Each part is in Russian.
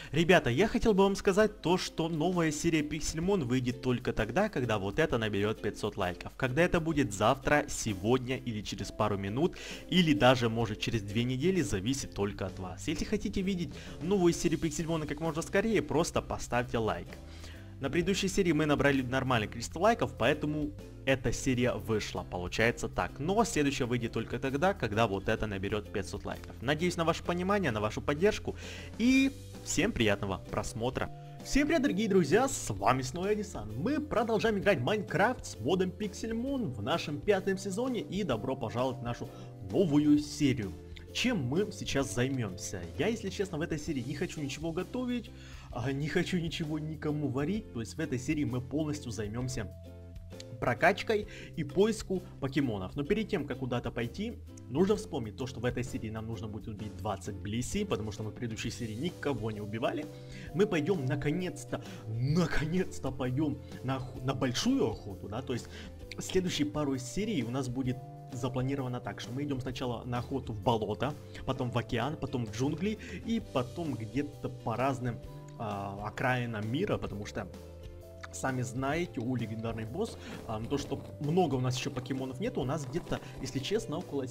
Ребята, я хотел бы вам сказать то, что новая серия Pixelmon выйдет только тогда, когда вот это наберет 500 лайков. Когда это будет завтра, сегодня или через пару минут, или даже может через 2 недели, зависит только от вас. Если хотите видеть новую серию Pixelmon как можно скорее, просто поставьте лайк. На предыдущей серии мы набрали нормальное количество лайков, поэтому эта серия вышла, получается так. Но следующая выйдет только тогда, когда вот это наберет 500 лайков. Надеюсь на ваше понимание, на вашу поддержку и всем приятного просмотра. Всем привет, дорогие друзья, с вами снова Эдисон. Мы продолжаем играть в Майнкрафт с модом Pixelmon в нашем 5-м сезоне и добро пожаловать в нашу новую серию. Чем мы сейчас займемся? Я, если честно, в этой серии не хочу ничего готовить, не хочу ничего никому варить, то есть в этой серии мы полностью займемся прокачкой и поиску покемонов. Но перед тем, как куда-то пойти, нужно вспомнить то, что в этой серии нам нужно будет убить 20 Блисси, потому что мы в предыдущей серии никого не убивали. Мы пойдем наконец-то пойдем на большую охоту, да, то есть следующие пару серий у нас будет запланировано так, что мы идем сначала на охоту в болото, потом в океан, потом в джунгли и потом где-то по разным окраинам мира, потому что сами знаете, у легендарный босс, то, что много у нас еще покемонов нет, у нас где-то, если честно, около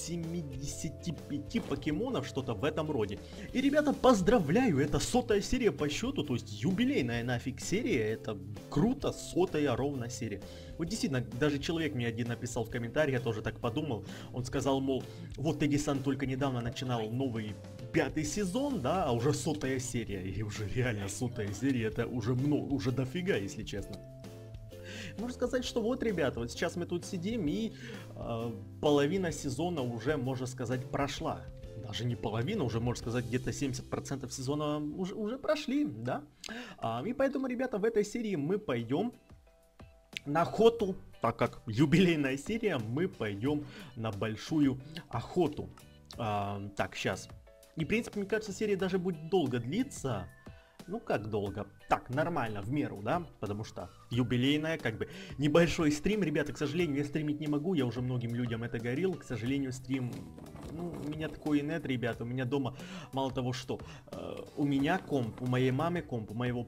75 покемонов, что-то в этом роде. И, ребята, поздравляю, это 100-я серия по счету, то есть юбилейная нафиг серия, это круто, 100-я ровно серия. Вот действительно, даже человек мне один написал в комментариях, я тоже так подумал, он сказал, мол, вот Эдисон только недавно начинал новый 5-й сезон, да, а уже 100-я серия, и уже реально 100-я серия, это уже много, уже дофига, если честно. Можно сказать, что вот, ребята, вот сейчас мы тут сидим и половина сезона уже, можно сказать, прошла. Даже не половина, уже можно сказать, где-то 70% сезона уже прошли, да. И поэтому, ребята, в этой серии мы пойдем на охоту, так как юбилейная серия, мы пойдем на большую охоту. Так, сейчас. И, в принципе, мне кажется, серия даже будет долго длиться. Ну, как долго? Так, нормально, в меру, да? Потому что юбилейная, как бы, небольшой стрим. Ребята, к сожалению, я стримить не могу, я уже многим людям это говорил. К сожалению, стрим... Ну, у меня такой инет, ребята, у меня дома, мало того, что у меня комп, у моей мамы комп, у моего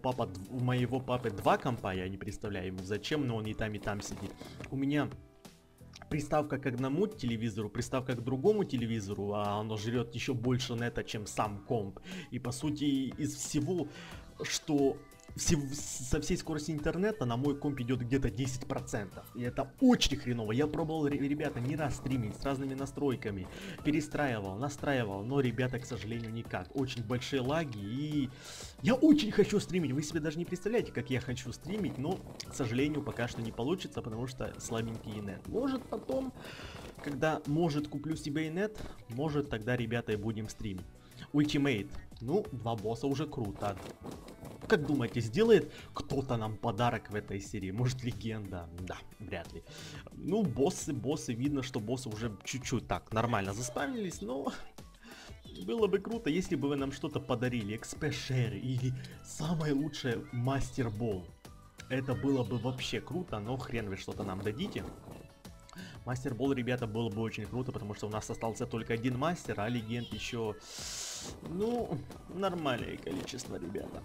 папы 2 компа, я не представляю ему зачем, но он и там сидит. У меня... приставка к одному телевизору, приставка к другому телевизору, а оно жрет еще больше нета, чем сам комп. И по сути из всего, что со всей скорости интернета на мой комп идет где-то 10%. И это очень хреново. Я пробовал, ребята, не раз стримить с разными настройками. Перестраивал, настраивал, но, ребята, к сожалению, никак. Очень большие лаги и... Я очень хочу стримить. Вы себе даже не представляете, как я хочу стримить, но, к сожалению, пока что не получится, потому что слабенький инет. Может потом, когда, может, куплю себе инет, может, тогда, ребята, и будем стримить. Ультимейт. Ну, 2 босса уже круто. Как думаете, сделает кто-то нам подарок в этой серии? Может, легенда? Да, вряд ли. Ну, боссы, видно, что боссы уже чуть-чуть так нормально заспавнились, но... Было бы круто, если бы вы нам что-то подарили, экспешер или самое лучшее мастербол. Это было бы вообще круто, но хрен вы что-то нам дадите. Мастербол, ребята, было бы очень круто, потому что у нас остался только один мастер, а легенд еще, ну, нормальное количество, ребята.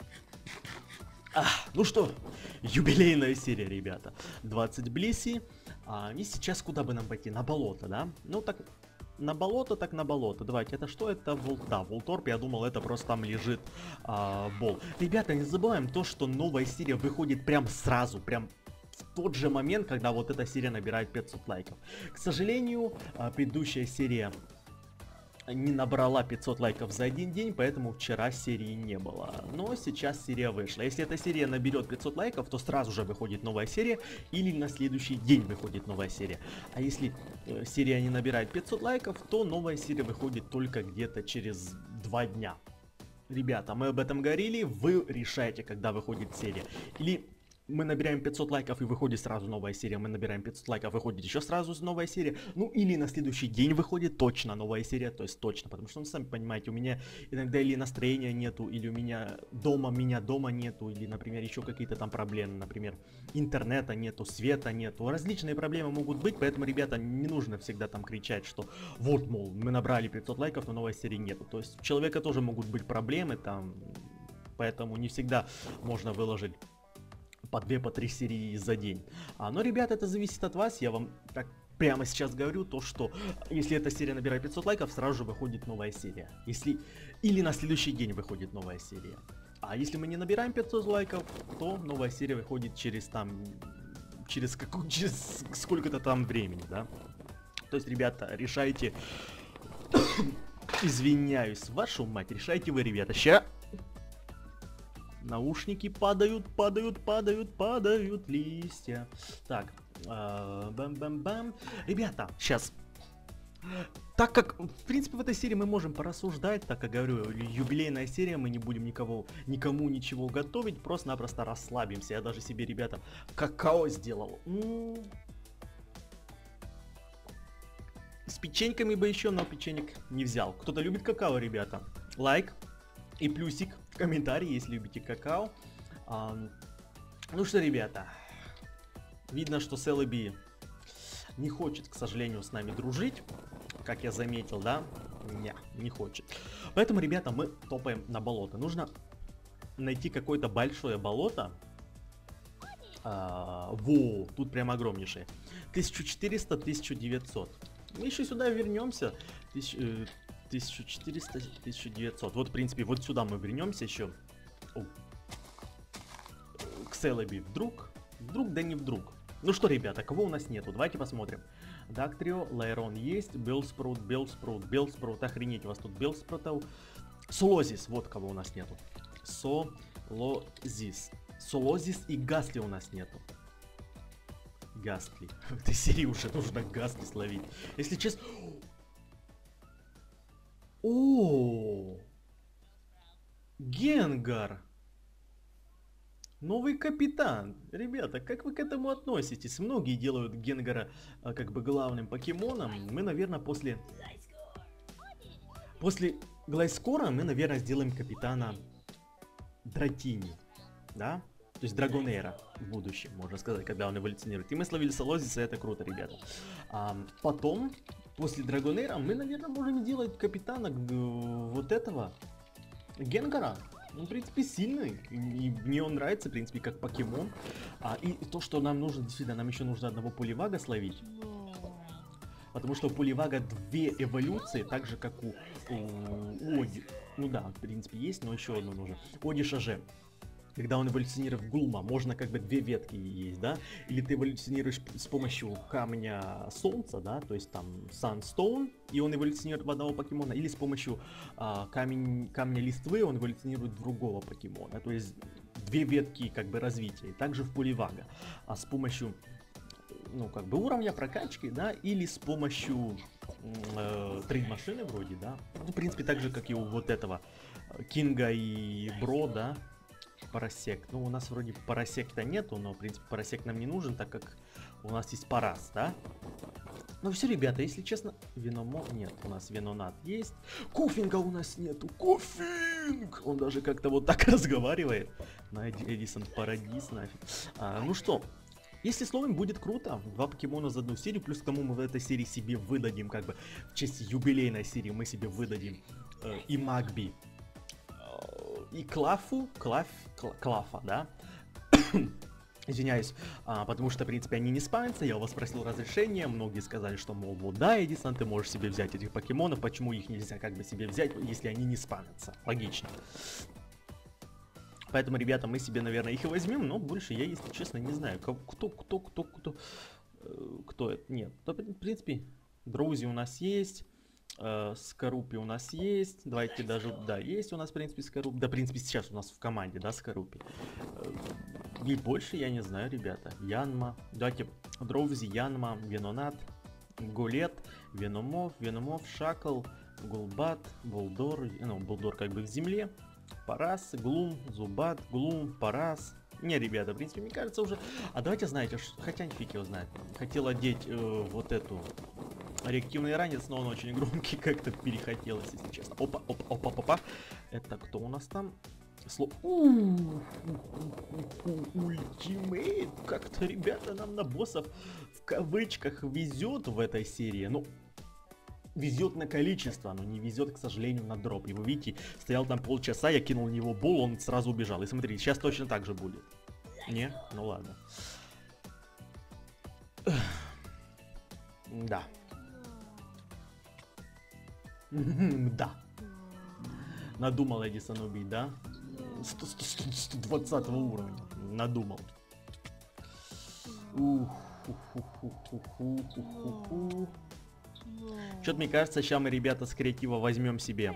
Ну что, юбилейная серия, ребята. 20 Блисси. И сейчас куда бы нам пойти? На болото, да? Ну так... На болото, так на болото. Давайте, это что? Это Волторп. Я думал, это просто там лежит бол. Ребята, не забываем то, что новая серия выходит прям сразу, прям в тот же момент, когда вот эта серия набирает 500 лайков. К сожалению, предыдущая серия не набрала 500 лайков за один день, поэтому вчера серии не было. Но сейчас серия вышла. Если эта серия наберет 500 лайков, то сразу же выходит новая серия, или на следующий день выходит новая серия. А если серия не набирает 500 лайков, то новая серия выходит только где-то через 2 дня. Ребята, мы об этом говорили, вы решаете, когда выходит серия. Или... мы набираем 500 лайков и выходит сразу новая серия, мы набираем 500 лайков, выходит еще сразу новая серия, ну или на следующий день выходит точно новая серия, то есть точно, потому что, ну, сами понимаете, у меня иногда или настроения нету, или у меня дома нету, или, например, еще какие-то там проблемы, например, интернета нету, света нету, различные проблемы могут быть, поэтому, ребята, не нужно всегда там кричать, что вот, мол, мы набрали 500 лайков, но новой серии нету, то есть у человека тоже могут быть проблемы, там... Поэтому не всегда можно выложить по 2, по 3 серии за день. Но, ребята, это зависит от вас. Я вам так прямо сейчас говорю, то что если эта серия набирает 500 лайков, сразу же выходит новая серия. Или на следующий день выходит новая серия. А если мы не набираем 500 лайков, то новая серия выходит через сколько-то там времени, да. То есть, ребята, решайте. Извиняюсь, вашу мать, решайте вы, ребята. Ща. Наушники падают листья. Так, бам-бам-бам. Ребята, сейчас. Так как, в принципе, в этой серии мы можем порассуждать, так как говорю, юбилейная серия, мы не будем никому ничего готовить, просто-напросто расслабимся. Я даже себе, ребята, какао сделал. С печеньками бы еще, но печенек не взял. Кто-то любит какао, ребята? Лайк и плюсик в комментарии, если любите какао. Ну что, ребята, видно, что Celebi не хочет, к сожалению, с нами дружить, как я заметил, да? Не хочет. Поэтому, ребята, мы топаем на болото. Нужно найти какое-то большое болото. Во, тут прям огромнейшее. 1400, 1900. Мы еще сюда вернемся. 1400, 1900. Вот, в принципе, вот сюда мы вернемся еще. К Celebi. Вдруг, да не вдруг. Ну что, ребята, кого у нас нету? Давайте посмотрим. Дактрио, Лайрон есть, Белспрут, охренеть, у вас тут Белспрутов. Солозис, вот кого у нас нету. Солозис и Гасли у нас нету. Гасли. В этой серии уже нужно Гасли словить. Если честно... О, Генгар. Новый капитан. Ребята, как вы к этому относитесь? Многие делают Генгара как бы главным покемоном. Мы, наверное, после Глайскора мы, наверное, сделаем капитана Дратини. Да? То есть Драгонейра в будущем, можно сказать, когда он эволюционирует. И мы словили Солозиса, это круто, ребята. Потом, после Драгонейра, мы, наверное, можем сделать капитана вот этого Генгара. Он, в принципе, сильный, и мне он нравится, в принципе, как покемон. И то, что нам нужно, действительно, нам еще нужно одного Поливага словить. Потому что у Поливага 2 эволюции, так же, как у Оди. Ну да, в принципе, есть, но еще одну нужно. Одиша же. Когда он эволюционирует в Глума, можно как бы 2 ветки есть, да? Или ты эволюционируешь с помощью камня солнца, да? То есть там Sunstone, и он эволюционирует в одного покемона. Или с помощью камня листвы он эволюционирует в другого покемона. То есть 2 ветки как бы развития. И также в Поливага. А с помощью, ну как бы уровня прокачки, да? Или с помощью трейд-машины вроде, да? Ну, в принципе, так же, как и у вот этого Кинга и Бро, да? Парасек. Ну, у нас вроде парасек-то нету, но, в принципе, парасек нам не нужен, так как у нас есть парас, да? Ну все, ребята, если честно, Веномо нет, у нас Венонат есть. Кофинга у нас нету, Кофинг! Он даже как-то вот так разговаривает. На Эдисон Парадис, нафиг. Ну что, если словом будет круто, 2 покемона за одну серию, плюс к тому мы в этой серии себе выдадим, как бы, в честь юбилейной серии мы себе выдадим и Магби, и Клафа, да? Извиняюсь, потому что, в принципе, они не спамятся, я у вас спросил разрешение, многие сказали, что, мол, вот да, Эдисон, ты можешь себе взять этих покемонов, почему их нельзя как бы себе взять, если они не спамятся, логично. Поэтому, ребята, мы себе, наверное, их и возьмем, но больше я, если честно, не знаю, кто это, нет, то, в принципе, Дроузи у нас есть. Скорупи у нас есть. Давайте даже, да, есть у нас, в принципе, Скорупи. Да, в принципе, сейчас у нас в команде, да, Скорупи. И больше я не знаю, ребята. Янма. Давайте Дроузи, Янма, Венонат, Голет, Веномов, Шакл, Гулбат, Булдор. Ну, Булдор как бы в земле. Парас, Глум, Зубат, Глум, Парас. Не, ребята, в принципе, мне кажется уже... давайте, знаете, хотя фиг его знает. Хотел одеть вот эту... Реактивный ранец, но он очень громкий, как-то перехотелось, если честно. Опа. Это кто у нас там? Ультимейт. Как-то, ребята, нам на боссов в кавычках везет в этой серии. Ну, везет на количество, но не везет, к сожалению, на дроп. И вы видите, стоял там полчаса, я кинул в него бол, он сразу убежал. И смотрите, сейчас точно так же будет. Не? Ну ладно. Да. Да. Надумал Эдисон убить, да? 120 уровня. Надумал. Что-то мне кажется, сейчас мы, ребята, с креатива возьмем себе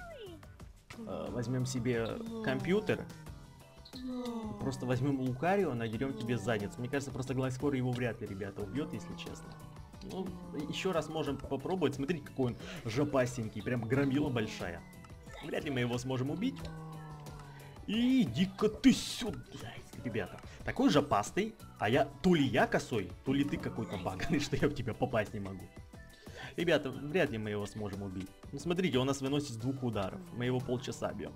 компьютер. Просто возьмем Лукарио, надерем тебе задницу. Мне кажется, просто Глайскор его вряд ли, ребята, убьет, если честно. Ну, еще раз можем попробовать. Смотрите, какой он жопастенький. Прям громила большая. Вряд ли мы его сможем убить. И иди-ка ты сюда, ребята. Такой жопастый, а то ли я косой, то ли ты какой-то баганный, что я в тебя попасть не могу. Ребята, вряд ли мы его сможем убить. Ну, смотрите, он нас выносит с 2 ударов. Мы его полчаса бьем.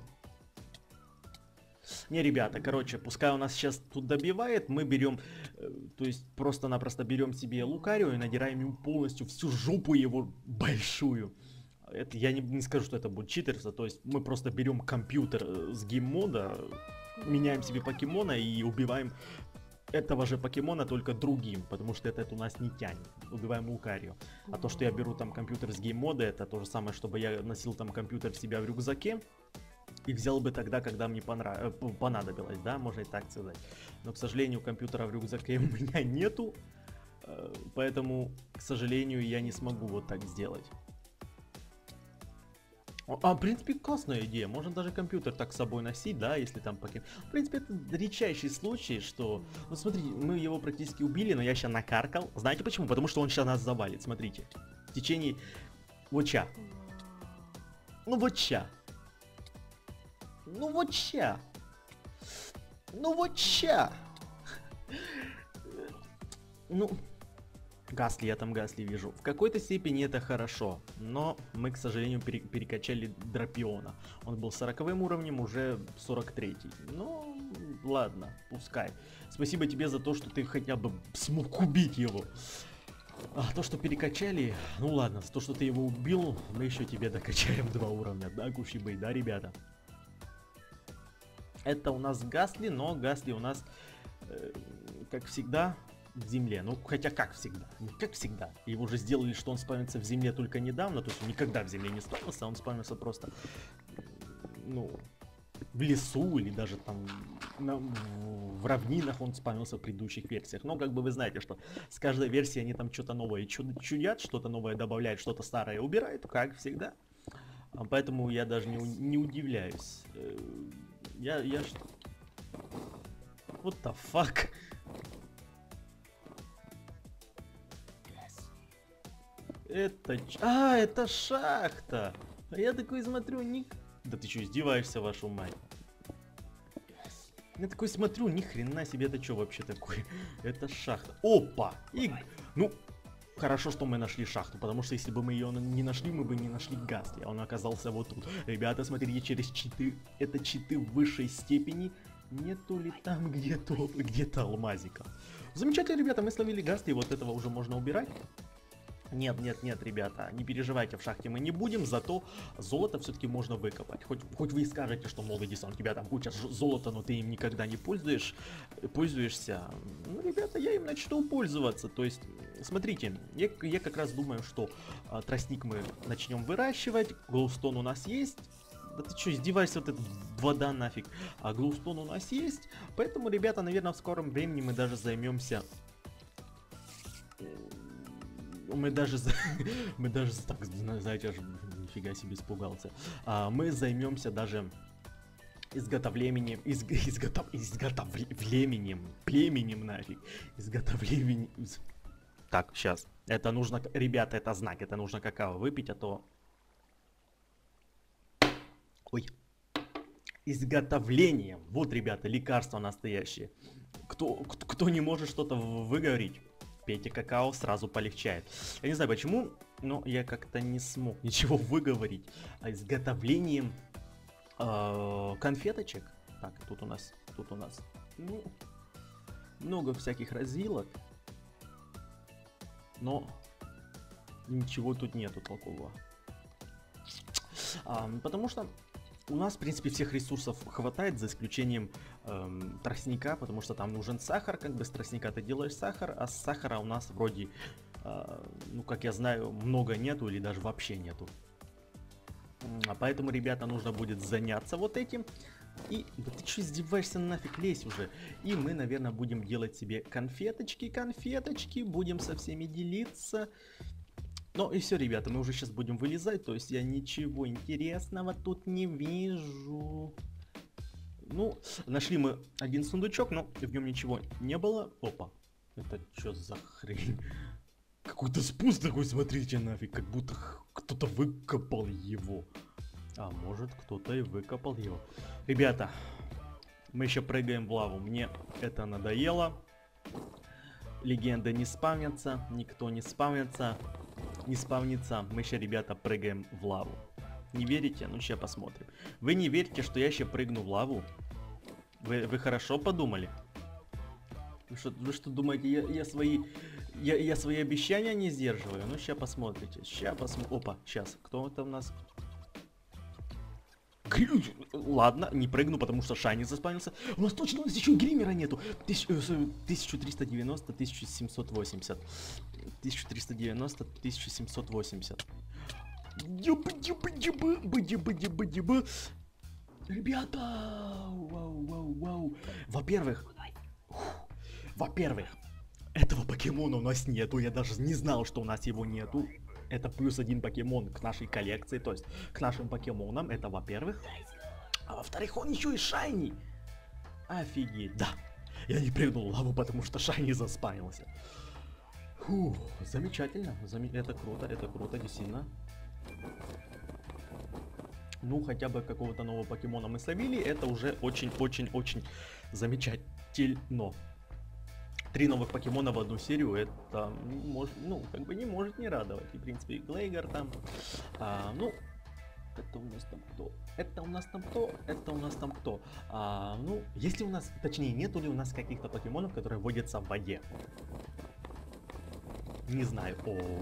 Не, ребята, короче, пускай у нас сейчас тут добивает, мы берем, то есть просто-напросто берем себе Лукарио и надираем ему полностью всю жопу его большую. Это, я не скажу, что это будет читерство, то есть мы просто берем компьютер с гейммода, меняем себе покемона и убиваем этого же покемона, только другим, потому что этот у нас не тянет. Убиваем Лукарио. А то, что я беру там компьютер с гейммода, это то же самое, чтобы я носил там компьютер в себя в рюкзаке. И взял бы тогда, когда мне понадобилось, да, можно и так сказать. Но, к сожалению, компьютера в рюкзаке у меня нету. Поэтому, к сожалению, я не смогу вот так сделать. В принципе, классная идея. Можно даже компьютер так с собой носить, да, если там покемон. В принципе, это редчайший случай, что... Ну, смотрите, мы его практически убили, но я сейчас накаркал. Знаете почему? Потому что он сейчас нас завалит, смотрите. В течение... Вот ща. Ну, вот ща. Ну вот ща. Ну вот ща. Ну, Гасли, я там Гасли вижу. В какой-то степени это хорошо, но мы, к сожалению, перекачали Драпиона. Он был 40-м уровнем, уже 43-й. Ну, ладно, пускай. Спасибо тебе за то, что ты хотя бы смог убить его. А то, что перекачали, ну ладно, то, что ты его убил, мы еще тебе докачаем 2 уровня, да, Кушибэй, да, ребята? Это у нас Гасли, но Гасли у нас, как всегда, в земле. Ну, хотя как всегда, не как всегда. Его уже сделали, что он спавнится в земле только недавно, то есть он никогда в земле не спавнился, он спавнился просто, ну, в лесу или даже там в равнинах он спавнился в предыдущих версиях. Но как бы вы знаете, что с каждой версии они там что-то новое чудят, что-то новое добавляют, что-то старое убирают, как всегда. Поэтому я даже не удивляюсь. What the fuck? Это шахта! А я такой смотрю, Да ты что, издеваешься, вашу мать? Я такой смотрю, ни хрена себе, это что вообще такое? Это шахта. Опа! Ну, хорошо, что мы нашли шахту, потому что если бы мы ее не нашли, мы бы не нашли Гасли, а он оказался вот тут. Ребята, смотрите, через читы, это читы в высшей степени, нету ли там где-то алмазиков. Замечательно, ребята, мы словили Гасли, вот этого уже можно убирать. Нет, ребята, не переживайте, в шахте мы не будем, зато золото все-таки можно выкопать. Хоть вы и скажете, что, мол, Эдисон, у тебя там куча золота, но ты им никогда не пользуешься. Ну, ребята, я им начну пользоваться. То есть, смотрите, я как раз думаю, что тростник мы начнем выращивать, глоустон у нас есть. Да ты что, издеваешься, вот эта вода нафиг. А глоустон у нас есть, поэтому, ребята, наверное, в скором времени мы даже займемся... Мы даже так, знаете, аж нифига себе испугался. Мы займемся даже изготовлением нафиг. Изготовлением. Так, сейчас. Это нужно, ребята, это знак, это нужно какао выпить, а то... Ой. Изготовлением. Вот, ребята, лекарство настоящее. Кто не может что-то выговорить, пейте какао, сразу полегчает. Я не знаю почему, но я как-то не смог ничего выговорить. Изготовлением конфеточек. Так, тут у нас ну, много всяких развилок. Но ничего тут нету толкового. Потому что у нас, в принципе, всех ресурсов хватает, за исключением тростника, потому что там нужен сахар, как бы с тростника ты делаешь сахар, а с сахара у нас вроде, ну, как я знаю, много нету или даже вообще нету. Поэтому, ребята, нужно будет заняться вот этим. И, да ты что издеваешься, нафиг, лезь уже. И мы, наверное, будем делать себе конфеточки, будем со всеми делиться. Ну и все, ребята, мы уже сейчас будем вылезать, то есть я ничего интересного тут не вижу. Ну, нашли мы один сундучок, но в нем ничего не было. Опа, это что за хрень? Какой-то спуск такой, смотрите, нафиг, как будто кто-то выкопал его. А может, кто-то и выкопал его. Ребята, мы еще прыгаем в лаву, мне это надоело. Легенды не спавнятся, никто не спавнится. Не спавнится, мы еще, ребята, прыгаем в лаву. Не верите? Ну, сейчас посмотрим. Вы не верите, что я еще прыгну в лаву? Вы хорошо подумали? Вы что думаете, я свои обещания не сдерживаю? Ну, сейчас посмотрите. Опа, сейчас. Кто это у нас? Ладно, не прыгну, потому что Шайни заспавнился. У нас точно, у нас еще гримера нету. 1390, 1780. 1390, 1780. Ребята! Вау. Во-первых, этого покемона у нас нету. Я даже не знал, что у нас его нету. Это плюс один покемон к нашей коллекции, то есть к нашим покемонам, это во-первых. А во-вторых, он еще и Шайни. Офигеть, да. Я не прыгнул в лаву, потому что Шайни заспавнился. Фу, замечательно, это круто, действительно. Ну, хотя бы какого-то нового покемона мы словили, это уже очень-очень-очень замечательно. 3 новых покемона в одну серию, это, ну, как бы не может не радовать. И, в принципе, и Глейгор там, ну, это у нас там кто? Это у нас там кто? Это у нас там кто? Ну, если у нас, точнее, нету ли у нас каких-то покемонов, которые водятся в воде? Не знаю.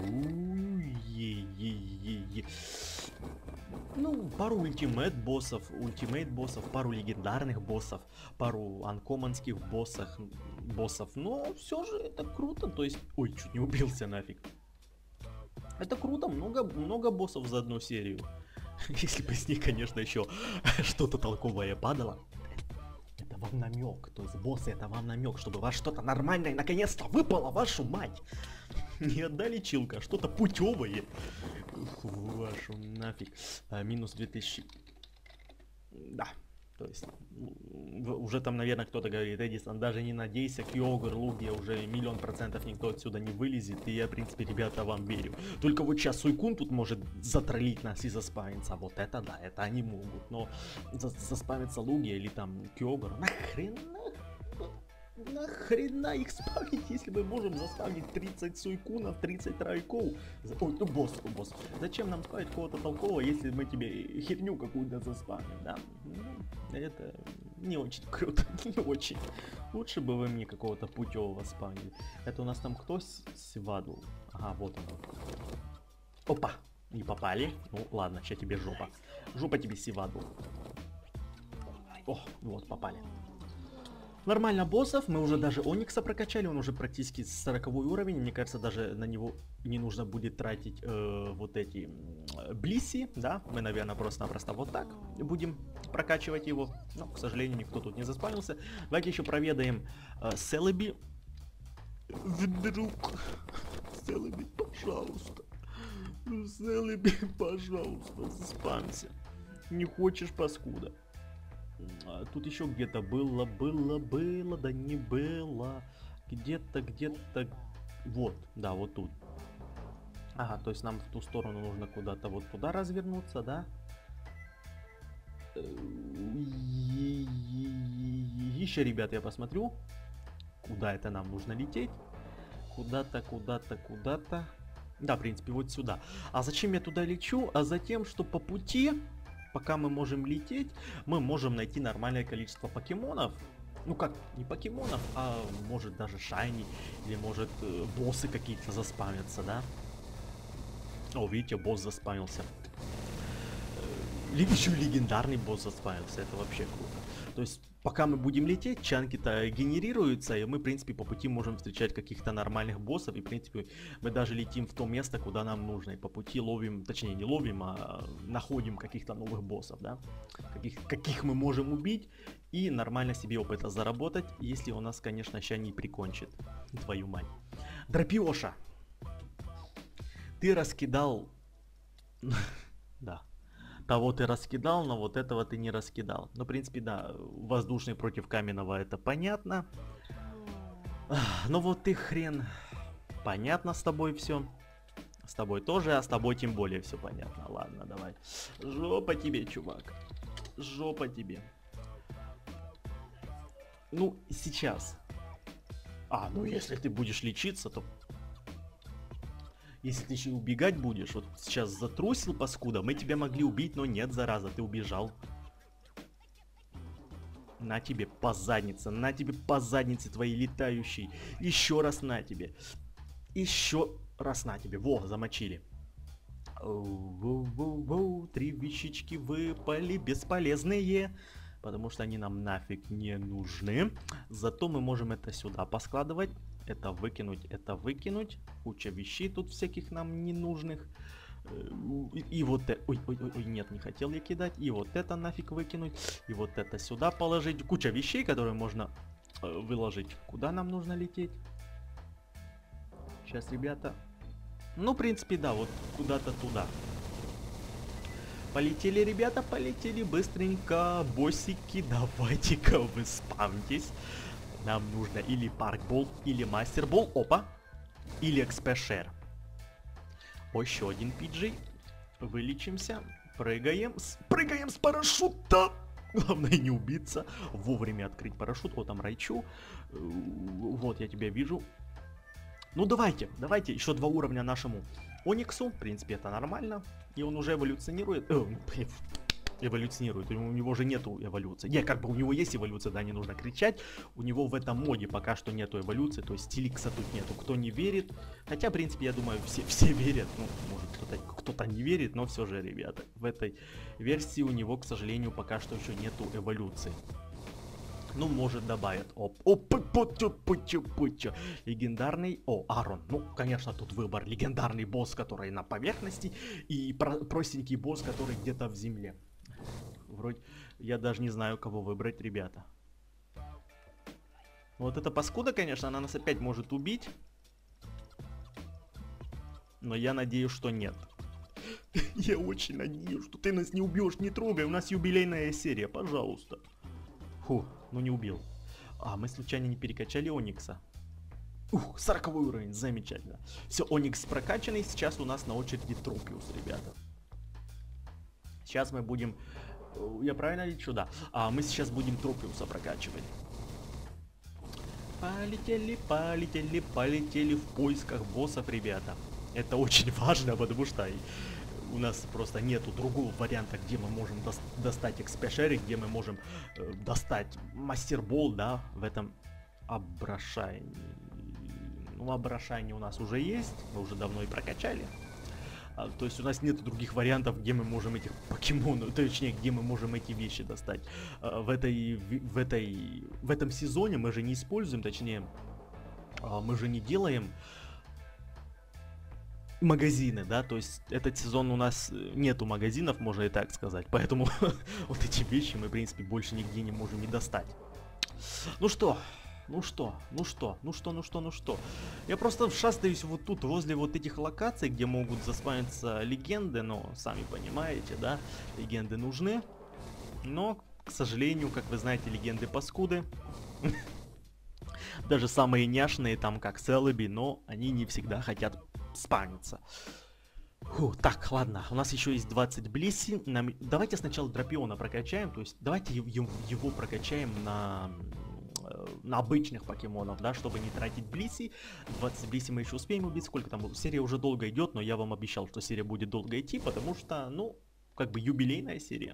Ну, пару ультимейт боссов, пару легендарных боссов, пару анкоманских боссов, но все же это круто, то есть, ой, чуть не убился нафиг. Это круто, много боссов за одну серию. Если бы с них, конечно, еще что-то толковое падало. Это вам намек, то есть боссы, это вам намек, чтобы у вас что-то нормальное наконец-то выпало, вашу мать. Не отдали чилка, что-то путевое. Вашу нафиг. Минус 2000. Да, то есть уже там, наверное, кто-то говорит: Эдисон, даже не надейся, Кьогр, Лугия, уже 1000000% никто отсюда не вылезет. И я, в принципе, ребята, вам верю. Только вот сейчас Суйкун тут может затроллить нас и заспавниться. Вот это да, это они могут. Но заспавиться Лугия или там Кьогр, нахрена их спавнить, если мы можем заспавнить 30 суйкунов, 30 тройков? Ой, ну босс. Зачем нам спавнить кого-то толкового, если мы тебе херню какую-то заспавним, да? Это не очень круто, не очень. Лучше бы вы мне какого-то путевого спавнили. Это у нас там кто? Сивадл. Ага, вот он. Опа, не попали. Ну ладно, сейчас тебе жопа. Жопа тебе, Сивадл. О, вот, попали. Нормально боссов, мы уже даже Оникса прокачали, он уже практически 40 уровень, мне кажется, даже на него не нужно будет тратить вот эти Блисси, да, мы, наверное, просто-напросто вот так будем прокачивать его, но, к сожалению, никто тут не заспавнился. Давайте еще проведаем Селеби, вдруг, Селеби, пожалуйста, заспамься, не хочешь, паскуда. Тут еще где-то было, да не было. Где-то. Вот, да, вот тут. Ага, то есть нам в ту сторону нужно куда-то вот туда развернуться, да? Еще, ребят, я посмотрю, куда это нам нужно лететь. Куда-то. Да, в принципе, вот сюда. А зачем я туда лечу? А затем, что по пути... Пока мы можем лететь, мы можем найти нормальное количество покемонов. Ну как, не покемонов, а может даже шайни, или может боссы какие-то заспавнятся, да? О, видите, босс заспамился. Еще легендарный босс заспамился, это вообще круто. То есть, пока мы будем лететь, чанки-то генерируются, и мы, в принципе, по пути можем встречать каких-то нормальных боссов, и, в принципе, мы даже летим в то место, куда нам нужно, и по пути ловим, точнее, не ловим, а находим каких-то новых боссов, да, каких мы можем убить, и нормально себе опыта заработать, если у нас, конечно, ща не прикончит, твою мать. Драпиоша, ты раскидал... Да. Того ты раскидал, но вот этого ты не раскидал. Ну, в принципе, да, воздушный против каменного, это понятно. Но вот ты хрен. Понятно с тобой все. С тобой тоже, а с тобой тем более все понятно. Ладно, давай. Жопа тебе, чувак. Жопа тебе. Ну, сейчас. Ну если ты будешь лечиться, то... Если ты еще убегать будешь, вот сейчас затрусил, паскуда, мы тебя могли убить, но нет, зараза, ты убежал. На тебе по заднице твоей летающей. Еще раз на тебе. Еще раз на тебе. Во, замочили. Три вещички выпали, бесполезные. Потому что они нам нафиг не нужны. Зато мы можем это сюда поскладывать. Это выкинуть. Куча вещей тут всяких нам ненужных. И вот это... Ой, нет, не хотел я кидать. И вот это нафиг выкинуть. И вот это сюда положить. Куча вещей, которые можно выложить. Куда нам нужно лететь? Сейчас, ребята. Ну, в принципе, да, вот куда-то туда. Полетели, ребята, полетели быстренько. Боссики, давайте-ка вы спамьтесь. Нам нужно или паркбол, или мастербол. Опа. Или экспешер. О, еще один пиджей. Вылечимся. Прыгаем. Прыгаем с парашюта. Главное не убиться. Вовремя открыть парашют. О, там Райчу. Вот, я тебя вижу. Ну, давайте еще 2 уровня нашему Ониксу. В принципе, это нормально. И он уже эволюционирует. Эволюционирует. У него же нету эволюции. Не, как бы у него есть эволюция, да, не нужно кричать. У него в этом моде пока что нету эволюции. То есть стиликса тут нету. Кто не верит. Хотя, в принципе, я думаю, все верят. Ну, может, кто-то не верит, но все же, ребята. В этой версии у него, к сожалению, пока что еще нету эволюции. Ну, может, добавят. Легендарный... О, Арон. Ну, конечно, тут выбор. Легендарный босс, который на поверхности, и простенький босс, который где-то в земле. Вроде... Я даже не знаю, кого выбрать, ребята. Вот эта паскуда, конечно, она нас опять может убить. Но я надеюсь, что нет. Я очень надеюсь, что ты нас не убьешь. Не трогай, у нас юбилейная серия, пожалуйста. Фу, ну не убил. Мы случайно не перекачали Оникса. 40 уровень, замечательно. Все, Оникс прокачанный, сейчас у нас на очереди Тропиус, ребята. Сейчас мы будем... Я правильно лечу? Да. Мы сейчас будем Тропиуса прокачивать. Полетели в поисках боссов, ребята. Это очень важно, потому что... У нас просто нету другого варианта, где мы можем достать экспешеры, где мы можем достать мастербол, да, в этом обращении. Ну, обращение у нас уже есть, мы уже давно и прокачали. То есть у нас нет других вариантов, где мы можем этих покемонов, точнее, где мы можем эти вещи достать. В этом сезоне мы же не используем, точнее, мы же не делаем... магазины, да, то есть этот сезон у нас нету магазинов, можно и так сказать, поэтому вот эти вещи мы, в принципе, больше нигде не можем и достать. Ну что, я просто шастаюсь вот тут, возле вот этих локаций, где могут заспавниться легенды, но, сами понимаете, да, легенды нужны, но, к сожалению, как вы знаете, легенды паскуды. Даже самые няшные, там, как Селеби, но они не всегда хотят спавниться. Так, ладно, у нас еще есть 20 Блисси. Давайте сначала Драпиона прокачаем, то есть давайте его прокачаем на обычных покемонов, да, чтобы не тратить Блисси. 20 Блисси мы еще успеем убить. Сколько там? Серия уже долго идет, но я вам обещал, что серия будет долго идти, потому что, ну, как бы юбилейная серия.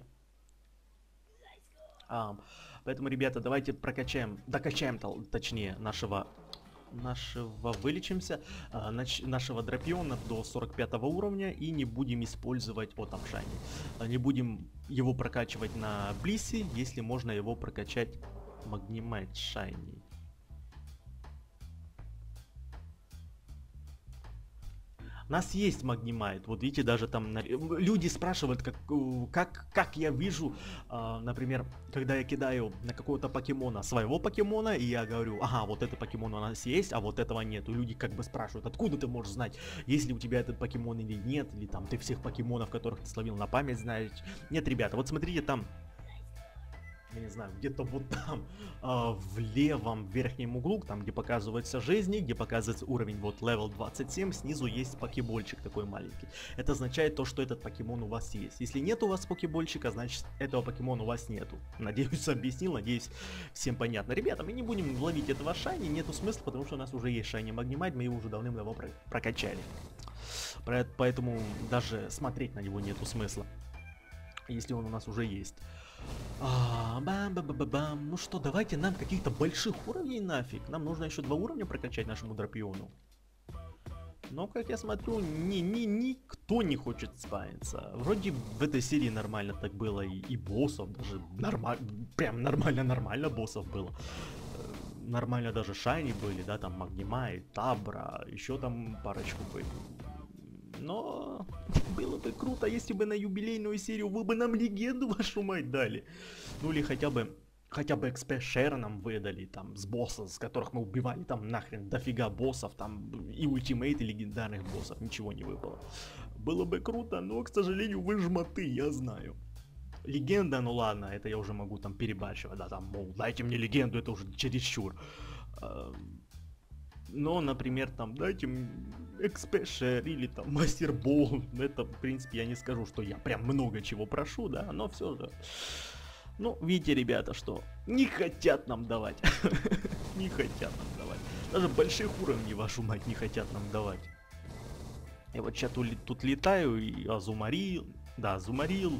Поэтому, ребята, давайте докачаем, точнее, нашего нашего вылечимся, нашего Драпиона до 45 уровня и не будем использовать там Шайни. Не будем его прокачивать на Блиссе, если можно его прокачать Магнимайт Шайни. У нас есть Магнимайт, вот видите, даже там люди спрашивают, как я вижу, например, когда я кидаю на какого-то покемона, своего покемона, и я говорю, ага, вот этот покемон у нас есть, а вот этого нет. И люди как бы спрашивают, откуда ты можешь знать, есть ли у тебя этот покемон или нет, или там ты всех покемонов, которых ты словил, на память знаешь. Нет, ребята, вот смотрите, там, я не знаю, где-то вот там, в левом верхнем углу, там где показываются жизни, где показывается уровень вот левел 27, снизу есть покебольчик такой маленький. Это означает то, что этот покемон у вас есть. Если нет у вас покебольчика, значит этого покемона у вас нету. Надеюсь, объяснил, надеюсь, всем понятно. Ребята, мы не будем ловить этого шайни, нету смысла, потому что у нас уже есть шайни Магнимайт, мы его уже давным-давно прокачали. Поэтому даже смотреть на него нету смысла, если он у нас уже есть. Бам-ба-ба-ба-бам. Ну что, давайте нам каких-то больших уровней нафиг. Нам нужно еще 2 уровня прокачать нашему Драпиону. Но, как я смотрю, никто не хочет спавниться. Вроде в этой серии нормально так было, и боссов даже прям нормально боссов было. Нормально даже шайни были, да, там Магнимайт, Табра, еще там парочку были. Но было бы круто, если бы на юбилейную серию вы бы нам легенду, вашу мать, дали. Ну или хотя бы XP-шер нам выдали, там, с боссов, с которых мы убивали, там, нахрен, дофига боссов, там, и ультимейты легендарных боссов, ничего не выпало. Было бы круто, но, к сожалению, вы жмоты, я знаю. Легенда, ну ладно, это я уже могу там перебарщивать, да, там, мол, дайте мне легенду, это уже чересчур. Но, например, там, дайте XP-шер или там Мастербол, это, в принципе, я не скажу, что я прям много чего прошу, да, но все же. Ну, видите, ребята, что не хотят нам давать. Не хотят нам давать. Даже больших уровней, вашу мать, не хотят нам давать. Я вот сейчас тут летаю и Азумарил, да, Азумарил.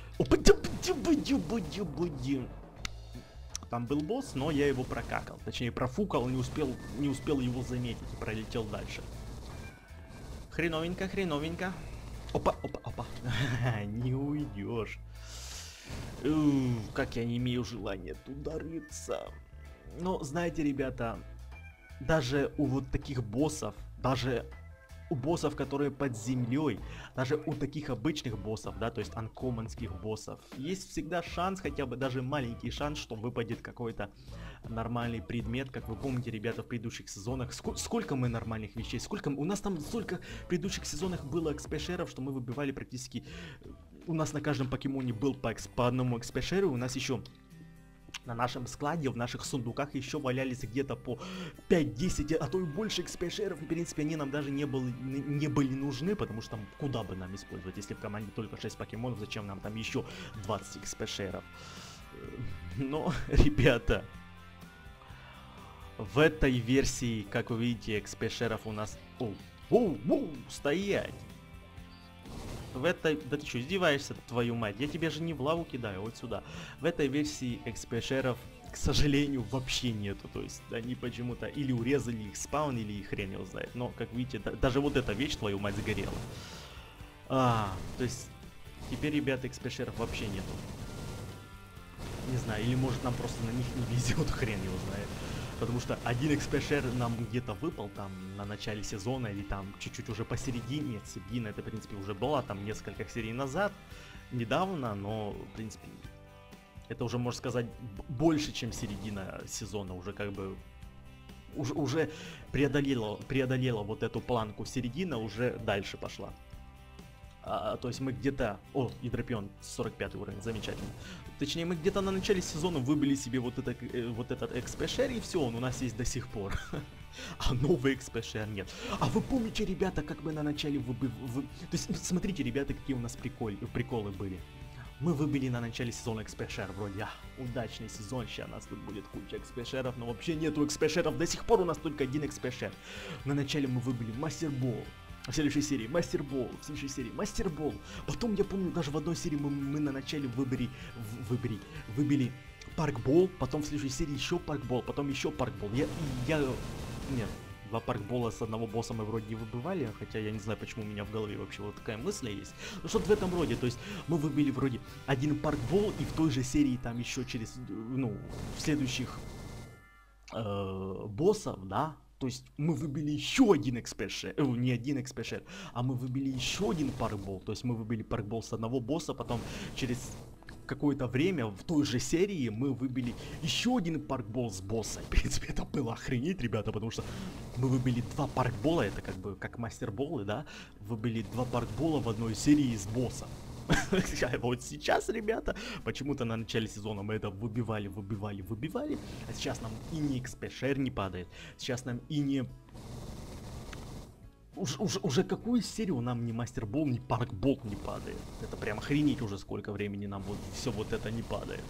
Там был босс, но я его прокакал. Точнее, профукал, не успел его заметить и пролетел дальше. Хреновенько, хреновенько. Опа. Не уйдешь. Как я не имею желания туда рыться. Но, знаете, ребята, даже у вот таких боссов, даже у боссов, которые под землей, даже у таких обычных боссов, да, то есть анкоманских боссов, есть всегда шанс, хотя бы даже маленький шанс, что выпадет какой-то нормальный предмет. Как вы помните, ребята, в предыдущих сезонах, сколько мы нормальных вещей, у нас там столько в предыдущих сезонах было XP-шеров, что мы выбивали практически, у нас на каждом покемоне был по одному XP-шеру, у нас еще на нашем складе, в наших сундуках еще валялись где-то по 5-10, а то и больше XP-шеров. В принципе, они нам даже не были нужны, потому что там куда бы нам использовать, если в команде только 6 покемонов, зачем нам там еще 20 XP-шеров. Но, ребята, в этой версии, как вы видите, XP-шеров у нас... Стоять! В этой... Да ты что, издеваешься, твою мать? Я тебя же не в лаву кидаю, вот сюда. В этой версии XP-шеров, к сожалению, вообще нету. То есть они почему-то или урезали их спаун, или хрен его знает. Но, как видите, даже вот эта вещь, твою мать, сгорела. То есть теперь, ребята, XP-шеров вообще нету. Не знаю, или может нам просто на них не везет, хрен его знает. Потому что один XP-шер нам где-то выпал там на начале сезона или там чуть-чуть уже посередине. Середина это, в принципе, уже была там несколько серий назад, недавно, но, в принципе, это уже, можно сказать, больше, чем середина сезона. Уже как бы, уже преодолела вот эту планку середина, уже дальше пошла. То есть мы где-то... и Драпион 45 уровень, замечательно. Точнее, мы где-то на начале сезона выбили себе вот этот XP-шер, и все, он у нас есть до сих пор. А новый XP-шер нет. А вы помните, ребята, как мы на начале То есть, смотрите, ребята, какие у нас приколы были. Мы выбили на начале сезона XP-шер, вроде, удачный сезон, сейчас у нас тут будет куча XP-шеров, но вообще нету XP-шеров, до сих пор у нас только один XP-шер. На начале мы выбили Мастербол. В следующей серии Мастербол, в следующей серии Мастербол. Потом, я помню, даже в одной серии мы на начале выбили Паркбол, потом в следующей серии еще Паркбол, потом еще Паркбол. Нет, два паркбола с одного босса мы вроде не выбивали, хотя я не знаю, почему у меня в голове вообще вот такая мысль есть. Ну что-то в этом роде, то есть мы выбили вроде один паркбол, и в той же серии там еще через, ну, в следующих боссов, да, то есть мы выбили еще один экспешер, не один экспешер, а мы выбили еще один паркбол, то есть мы выбили паркбол с одного босса, потом через какое-то время в той же серии мы выбили еще один паркбол с босса. В принципе, это было охренеть, ребята, потому что мы выбили два паркбола, это как бы как мастерболы, да, выбили два паркбола в одной серии с боссом. Вот сейчас, ребята, почему-то на начале сезона мы это выбивали, а сейчас нам и не экспешер не падает, сейчас нам и не... Уже какую серию нам ни мастербол, ни паркбол не падает. Это прям охренеть уже сколько времени нам вот все вот это не падает.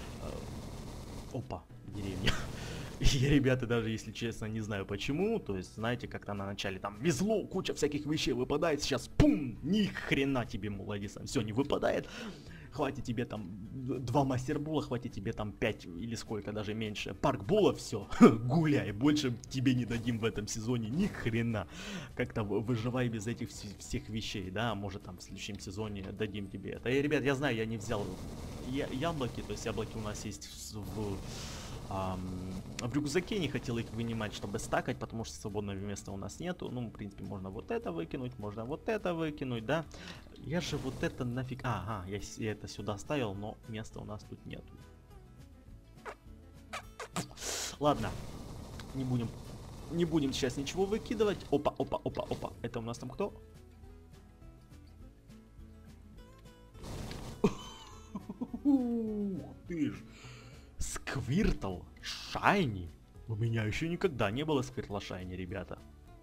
Опа, деревня. Я, ребята, даже если честно, не знаю почему. То есть, знаете, как-то на начале там везло, куча всяких вещей выпадает. Сейчас, пум, ни хрена тебе, молодец, все не выпадает. Хватит тебе там 2 мастербола, хватит тебе там 5 или сколько, даже меньше. Паркбола, все, гуляй, больше тебе не дадим в этом сезоне ни хрена. Как-то выживай без этих всех вещей, да, может там в следующем сезоне дадим тебе это. И, ребят, я знаю, я не взял яблоки, то есть яблоки у нас есть в рюкзаке, не хотел их вынимать, чтобы стакать, потому что свободного места у нас нету. Ну, в принципе, можно вот это выкинуть, можно вот это выкинуть, да. Я же вот это нафиг... Ага, я это сюда ставил, но места у нас тут нету. Ладно, не будем сейчас ничего выкидывать. Опа. Это у нас там кто? Ух ты ж. Сквиртл Шайни. У меня еще никогда не было Сквиртла Шайни, ребята.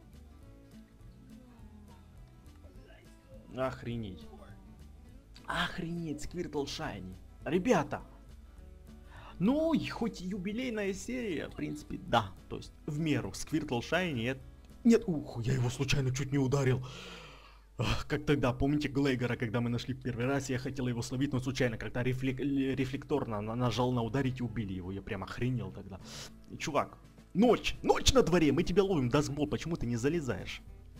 Охренеть. Охренеть, Сквиртл Шайни. Ребята. Ну, и хоть юбилейная серия, в принципе, да. То есть, в меру. Сквиртл Шайни... Нет, ух, я его случайно чуть не ударил. Как тогда, помните Глейгора, когда мы нашли в первый раз, я хотел его словить, но случайно, когда рефлекторно нажал на ударить и убили его, я прям охренел тогда. Чувак, ночь на дворе, мы тебя ловим, Дазбол, почему ты не залезаешь?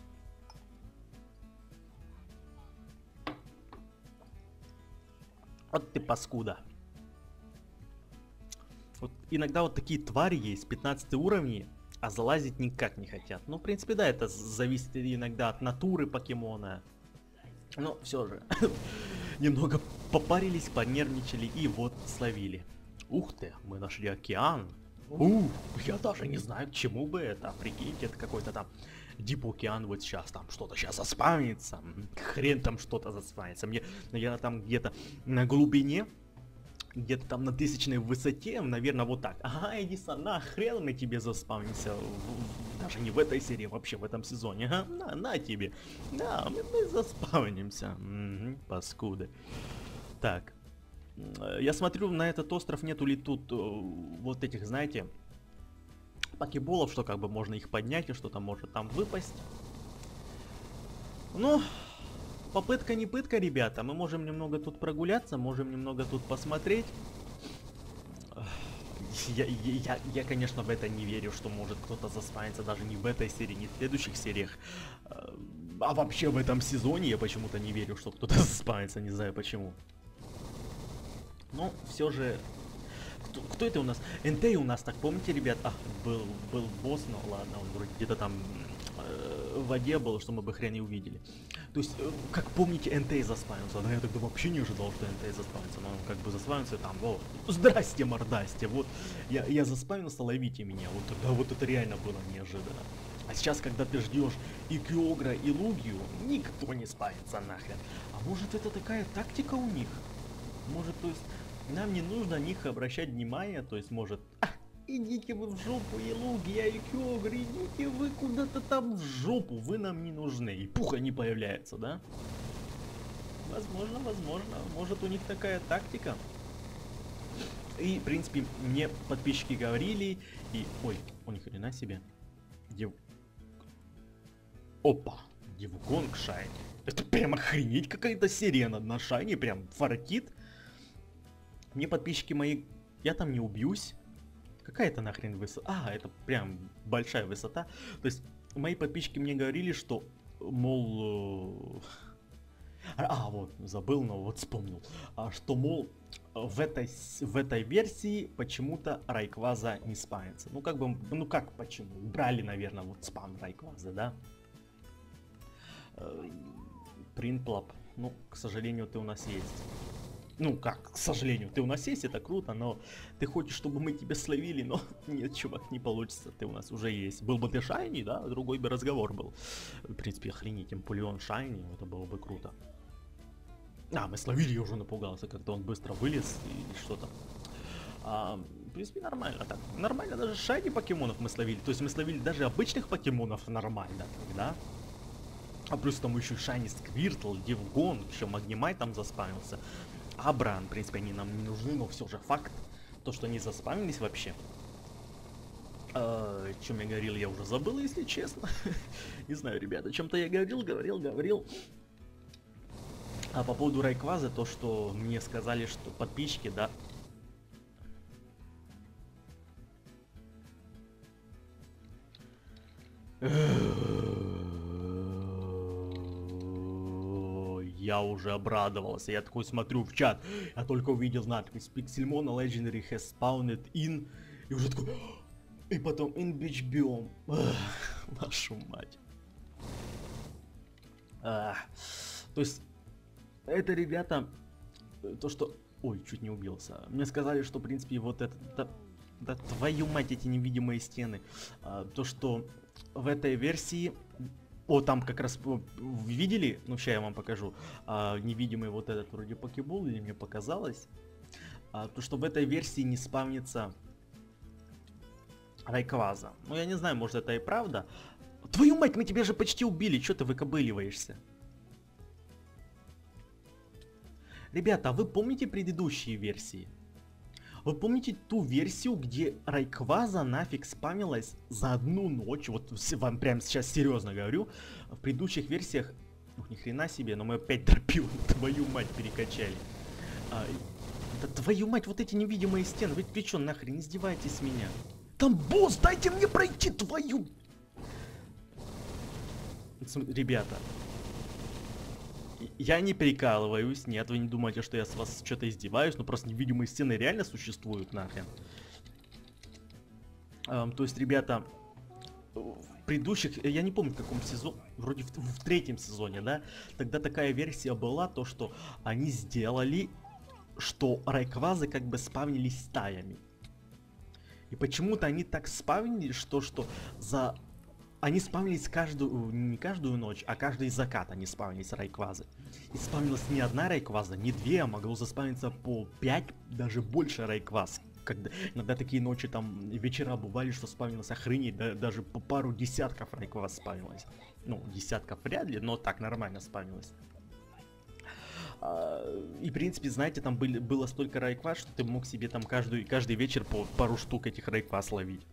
Вот ты паскуда. Вот иногда вот такие твари есть, 15 уровни, а залазить никак не хотят. Ну, в принципе, да, это зависит иногда от натуры покемона. Но все же, немного попарились, понервничали и вот словили. Ух ты, мы нашли океан. Я даже не знаю, к чему бы это. Прикиньте, это какой-то там Дип океан, вот сейчас там что-то сейчас заспавнится. Хрен там что-то заспавнится. Мне, наверное, там где-то на глубине, где-то там на 1000-й высоте, наверное, вот так. Ага, Эдисон, нахрен мы тебе заспавнимся. Даже не в этой серии, вообще в этом сезоне. Ага, на тебе. Да, мы заспавнимся. Паскуды. Так. Я смотрю, на этот остров нету ли тут вот этих, знаете, покеболов, что как бы можно их поднять и что-то может там выпасть. Ну, попытка не пытка, ребята. Мы можем немного тут прогуляться, можем немного тут посмотреть. Я, конечно, в это не верю, что может кто-то заспавниться даже не в этой серии, не в следующих сериях. А вообще в этом сезоне я почему-то не верю, что кто-то заспавнится, не знаю почему. Но все же... Кто это у нас? Энтей у нас, так помните, ребят? Был босс, но ладно, он вроде где-то там в воде был, что мы бы хрен не увидели. То есть, как помните, Энтей заспавнился. Но я тогда вообще не ожидал, что Энтей заспавнится. Но он как бы заспавнился там, вот. Здрасте, мордасте, вот. Я заспавнился, ловите меня. Вот тогда вот это реально было неожиданно. А сейчас, когда ты ждешь и Киогра, и Лугию, никто не спавнится нахрен. А может это такая тактика у них? Может, то есть... Нам не нужно на них обращать внимание, то есть может... идите вы в жопу, и Лугия, и Киогр, идите вы куда-то там в жопу, вы нам не нужны. И пуха не появляется, да? Возможно, может у них такая тактика. И, в принципе, мне подписчики говорили, и... Ой, у них хрена себе. Опа, Девуконг Шайни. Это прям охренеть какая-то серия на Шайни, прям фартит. Мне подписчики мои, я там не убьюсь. Какая это нахрен высота? А, это прям большая высота. То есть мои подписчики мне говорили, что, мол... вот, забыл, но вот вспомнил. Что, мол, в этой версии почему-то Райкваза не спамится. Ну, как бы, ну как почему? Убрали, наверное, вот спам Райкваза, да? Принтлап, ну, к сожалению, ты у нас есть. Ну как, к сожалению, ты у нас есть, это круто, но ты хочешь, чтобы мы тебя словили, но нет, чувак, не получится, ты у нас уже есть. Был бы ты Шайни, да, другой бы разговор был. В принципе, охренеть, Эмпулион Шайни, это было бы круто. Мы словили, я уже напугался, как-то он быстро вылез и что-то. В принципе, нормально так. Нормально, даже Шайни покемонов мы словили. То есть мы словили даже обычных покемонов нормально, да? А плюс там еще Шайни Сквиртл, Дивгон, еще Магнимай там заспамился. Абран, в принципе, они нам не нужны, но все же факт, то, что они заспамились вообще. О чем я говорил, я уже забыл, если честно. Не знаю, ребята, о чем-то я говорил. А по поводу Райкваза, то, что мне сказали, что подписчики, да... Я уже обрадовался, я такой смотрю в чат, я только увидел надпись Pixelmon Legendary has spawned in, и уже такой, и потом in beach biome, вашу мать. То есть, это, ребята, то, что, ой, чуть не убился, мне сказали, что, в принципе, вот это, да твою мать, эти невидимые стены, то, что в этой версии... там как раз видели, ну сейчас я вам покажу, невидимый вот этот вроде покебол, или мне показалось, то что в этой версии не спавнится Райкваза. Ну я не знаю, может это и правда. Твою мать, мы тебя же почти убили, что ты выкобыливаешься? Ребята, а вы помните предыдущие версии? Вы помните ту версию, где Райкваза нафиг спамилась за одну ночь? Вот вам прям сейчас серьезно говорю. В предыдущих версиях, ни хрена себе, но мы опять торпил, твою мать, перекачали. Да твою мать, вот эти невидимые стены, вы что, нахрен издеваетесь с меня? Там босс, дайте мне пройти, твою... Ребята, я не прикалываюсь, нет, вы не думаете, что я с вас что-то издеваюсь, но просто невидимые стены реально существуют, нахрен. То есть, ребята, в предыдущих, я не помню в каком сезоне, вроде в третьем сезоне, да, тогда такая версия была, то что они сделали, что Райквазы как бы спавнились стаями. И почему-то они так спавнили, что за... Они спавнились не каждую ночь, а каждый закат они спавнились Райквазы. И спавнилась не одна Райкваза, не две, а могло заспавниться по 5, даже больше Райкваз. Когда иногда такие ночи, там, вечера бывали, что спавнилось охренеть, даже по пару десятков Райкваз спавнилось. Ну, десятков вряд ли, но так нормально спавнилось. И, в принципе, знаете, там было столько Райкваз, что ты мог себе там каждый вечер по пару штук этих Райкваз ловить.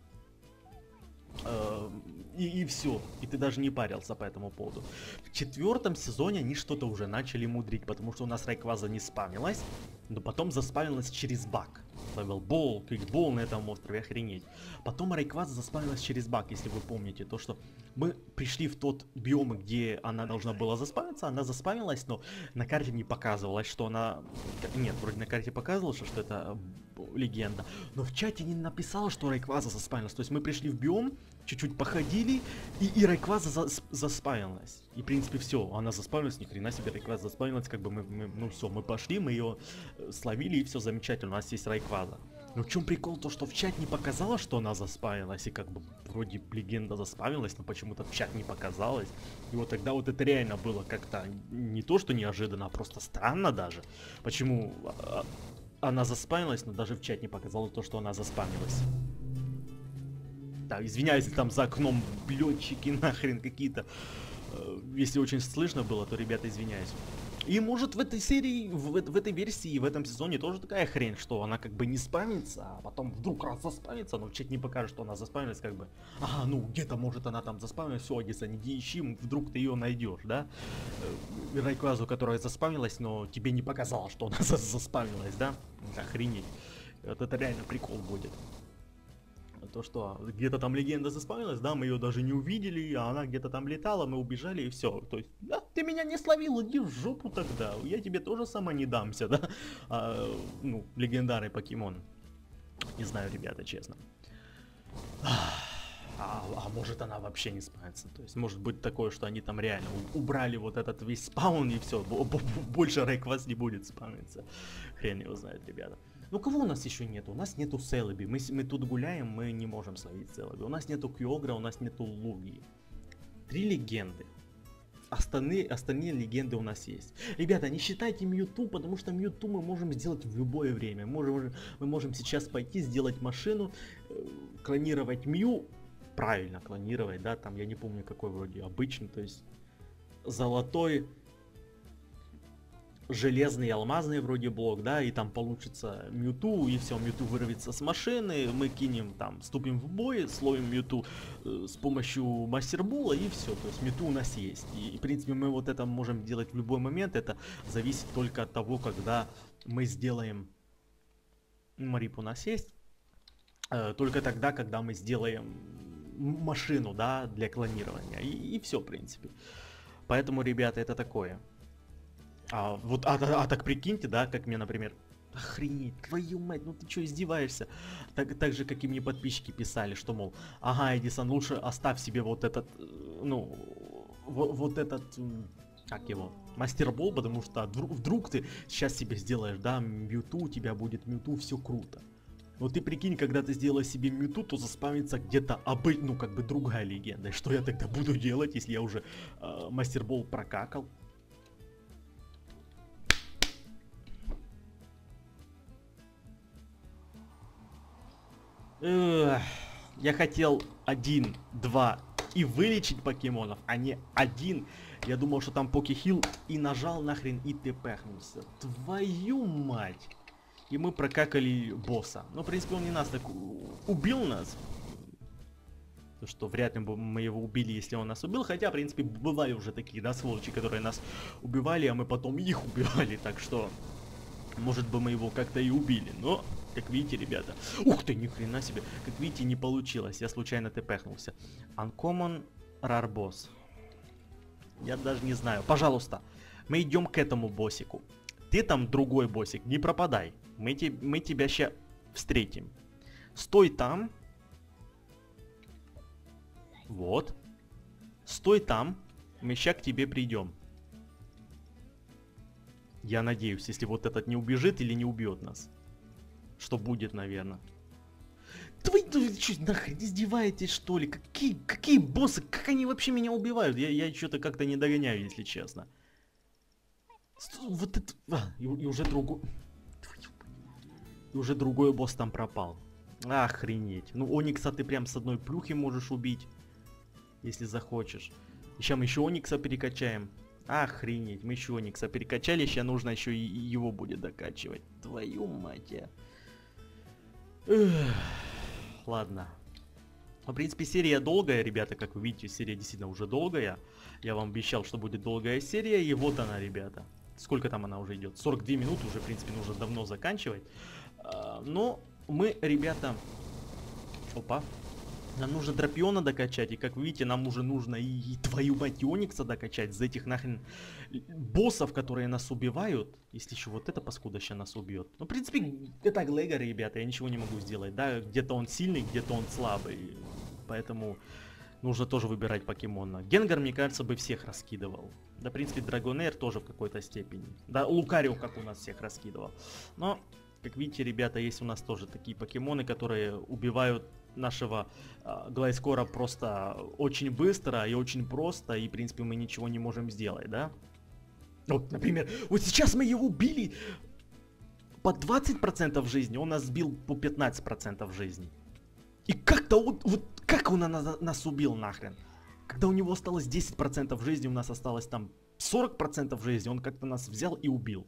И все, и ты даже не парился по этому поводу. В четвертом сезоне они что-то уже начали мудрить, потому что у нас Райкваза не спамилась, но потом заспамилась через баг. Левелбол, квикбол на этом острове, охренеть. Потом Райкваза заспамилась через баг, если вы помните, то что мы пришли в тот биом, где она должна была заспамиться, она заспамилась, но на карте не показывалось, что она... Нет, вроде на карте показывалось, что это легенда, но в чате не написала, что Райкваза заспамилась. То есть мы пришли в биом, чуть-чуть походили, и Райкваза заспавнилась. И в принципе все, она заспавнилась, ни хрена себе Райкваза заспавнилась, как бы ну все, мы пошли, мы ее словили, и все замечательно, у нас есть Райкваза. Но в чем прикол, то что в чат не показала, что она заспавнилась, и как бы вроде легенда заспавнилась, но почему-то в чат не показалось. И вот тогда вот это реально было как-то не то, что неожиданно, а просто странно даже. Почему она заспамилась, но даже в чат не показала то, что она заспамилась. Да, извиняюсь, там за окном летчики нахрен какие-то. Если очень слышно было, то, ребята, извиняюсь. И может в этой серии, в этой версии, в этом сезоне тоже такая хрень, что она как бы не спамится, а потом вдруг раз заспамится, но в чат не покажет, что она заспамилась, как бы. Ага, ну где-то может она там заспамилась, все, Одисса, не ищи, вдруг ты ее найдешь, да? Райквазу, которая заспамилась, но тебе не показала, что она заспамилась, да? Охренеть. Вот это реально прикол будет. То, что где-то там легенда заспавнилась, да, мы ее даже не увидели, а она где-то там летала, мы убежали и все. То есть, да, ты меня не словил, иди в жопу тогда, я тебе тоже сама не дамся, да. Ну, легендарный покемон. Не знаю, ребята, честно. А может она вообще не спавнится. То есть может быть такое, что они там реально убрали вот этот весь спаун и все. Больше Рейкваст не будет спавниться. Хрен его знает, ребята. Ну кого у нас еще нету? У нас нету Селеби. Мы тут гуляем, мы не можем словить Селеби. У нас нету Кьогра, у нас нету Луги. 3 легенды. Остальные легенды у нас есть. Ребята, не считайте Мьюту, потому что Мьюту мы можем сделать в любое время. Мы можем сейчас пойти сделать машину, клонировать Мью. Правильно клонировать, да, там я не помню какой вроде обычный, то есть золотой, железный, алмазный вроде блок, да, и там получится Мьюту, и все, Мьюту вырвется с машины, мы кинем там, вступим в бой, словим Мьюту с помощью мастербола и все, то есть Мьюту у нас есть. И в принципе мы вот это можем делать в любой момент, это зависит только от того, когда мы сделаем, Марип у нас есть, только тогда, когда мы сделаем машину, да, для клонирования. И все, в принципе. Поэтому, ребята, это такое. Так прикиньте, да, как мне, например, охренеть, твою мать, ну ты что, издеваешься? Так же, как и мне подписчики писали, что, мол, ага, Эдисон, лучше оставь себе вот этот, ну, вот этот, как его, мастербол, потому что вдруг ты сейчас себе сделаешь, да, Мьюту, у тебя будет Мьюту, все круто. Но ты прикинь, когда ты сделаешь себе Мьюту, то заспавнится где-то ну как бы другая легенда. И что я тогда буду делать, если я уже мастербол прокакал? Я хотел 1, 2 и вылечить покемонов, а не 1. Я думал, что там покехил и нажал нахрен и тпхнулся. Твою мать! И мы прокакали босса. Ну, в принципе, он не нас так убил нас. То, что вряд ли бы мы его убили, если он нас убил. Хотя, в принципе, бывали уже такие, да, сволочи, которые нас убивали, а мы потом их убивали. Так что, может бы мы его как-то и убили. Но, как видите, ребята... Ух ты, ни хрена себе. Как видите, не получилось. Я случайно тпхнулся. Uncommon Rare Boss. Я даже не знаю. Пожалуйста, мы идем к этому боссику. Ты там другой боссик, не пропадай. Мы тебя сейчас встретим. Стой там. Вот. Стой там. Мы сейчас к тебе придем. Я надеюсь, если вот этот не убежит или не убьет нас. Что будет, наверное. Да вы что, нахрен издеваетесь, что ли? Какие боссы? Как они вообще меня убивают? Я что-то как-то не догоняю, если честно. Вот это... И уже другой... И уже другой босс там пропал. Охренеть. Ну, Оникса ты прям с одной плюхи можешь убить. Если захочешь. Сейчас мы еще Оникса перекачаем. Охренеть. Мы еще Оникса перекачали. Сейчас нужно еще и его будет докачивать. Твою мать. Ладно. В принципе, серия долгая, ребята. Как вы видите, серия действительно уже долгая. Я вам обещал, что будет долгая серия. И вот она, ребята. Сколько там она уже идет? 42 минуты уже, в принципе, нужно давно заканчивать. Но мы, ребята... Опа. Нам нужно Драпиона докачать. И, как вы видите, нам уже нужно и твою мать Оникса докачать. За этих нахрен боссов, которые нас убивают. Если еще вот эта паскуда сейчас нас убьет. Ну, в принципе, это Глегор, ребята. Я ничего не могу сделать. Да, где-то он сильный, где-то он слабый. Поэтому... Нужно тоже выбирать покемона. Генгар, мне кажется, бы всех раскидывал. Да, в принципе, Драгонейр тоже в какой-то степени. Да, Лукарио, как у нас всех раскидывал. Но, как видите, ребята, есть у нас тоже такие покемоны, которые убивают нашего Глайскора просто очень быстро и очень просто. И, в принципе, мы ничего не можем сделать, да? Вот, например, вот сейчас мы его убили по 20% жизни, он нас сбил по 15% жизни. И как-то вот как он нас убил нахрен? Когда у него осталось 10% жизни, у нас осталось там 40% жизни, он как-то нас взял и убил.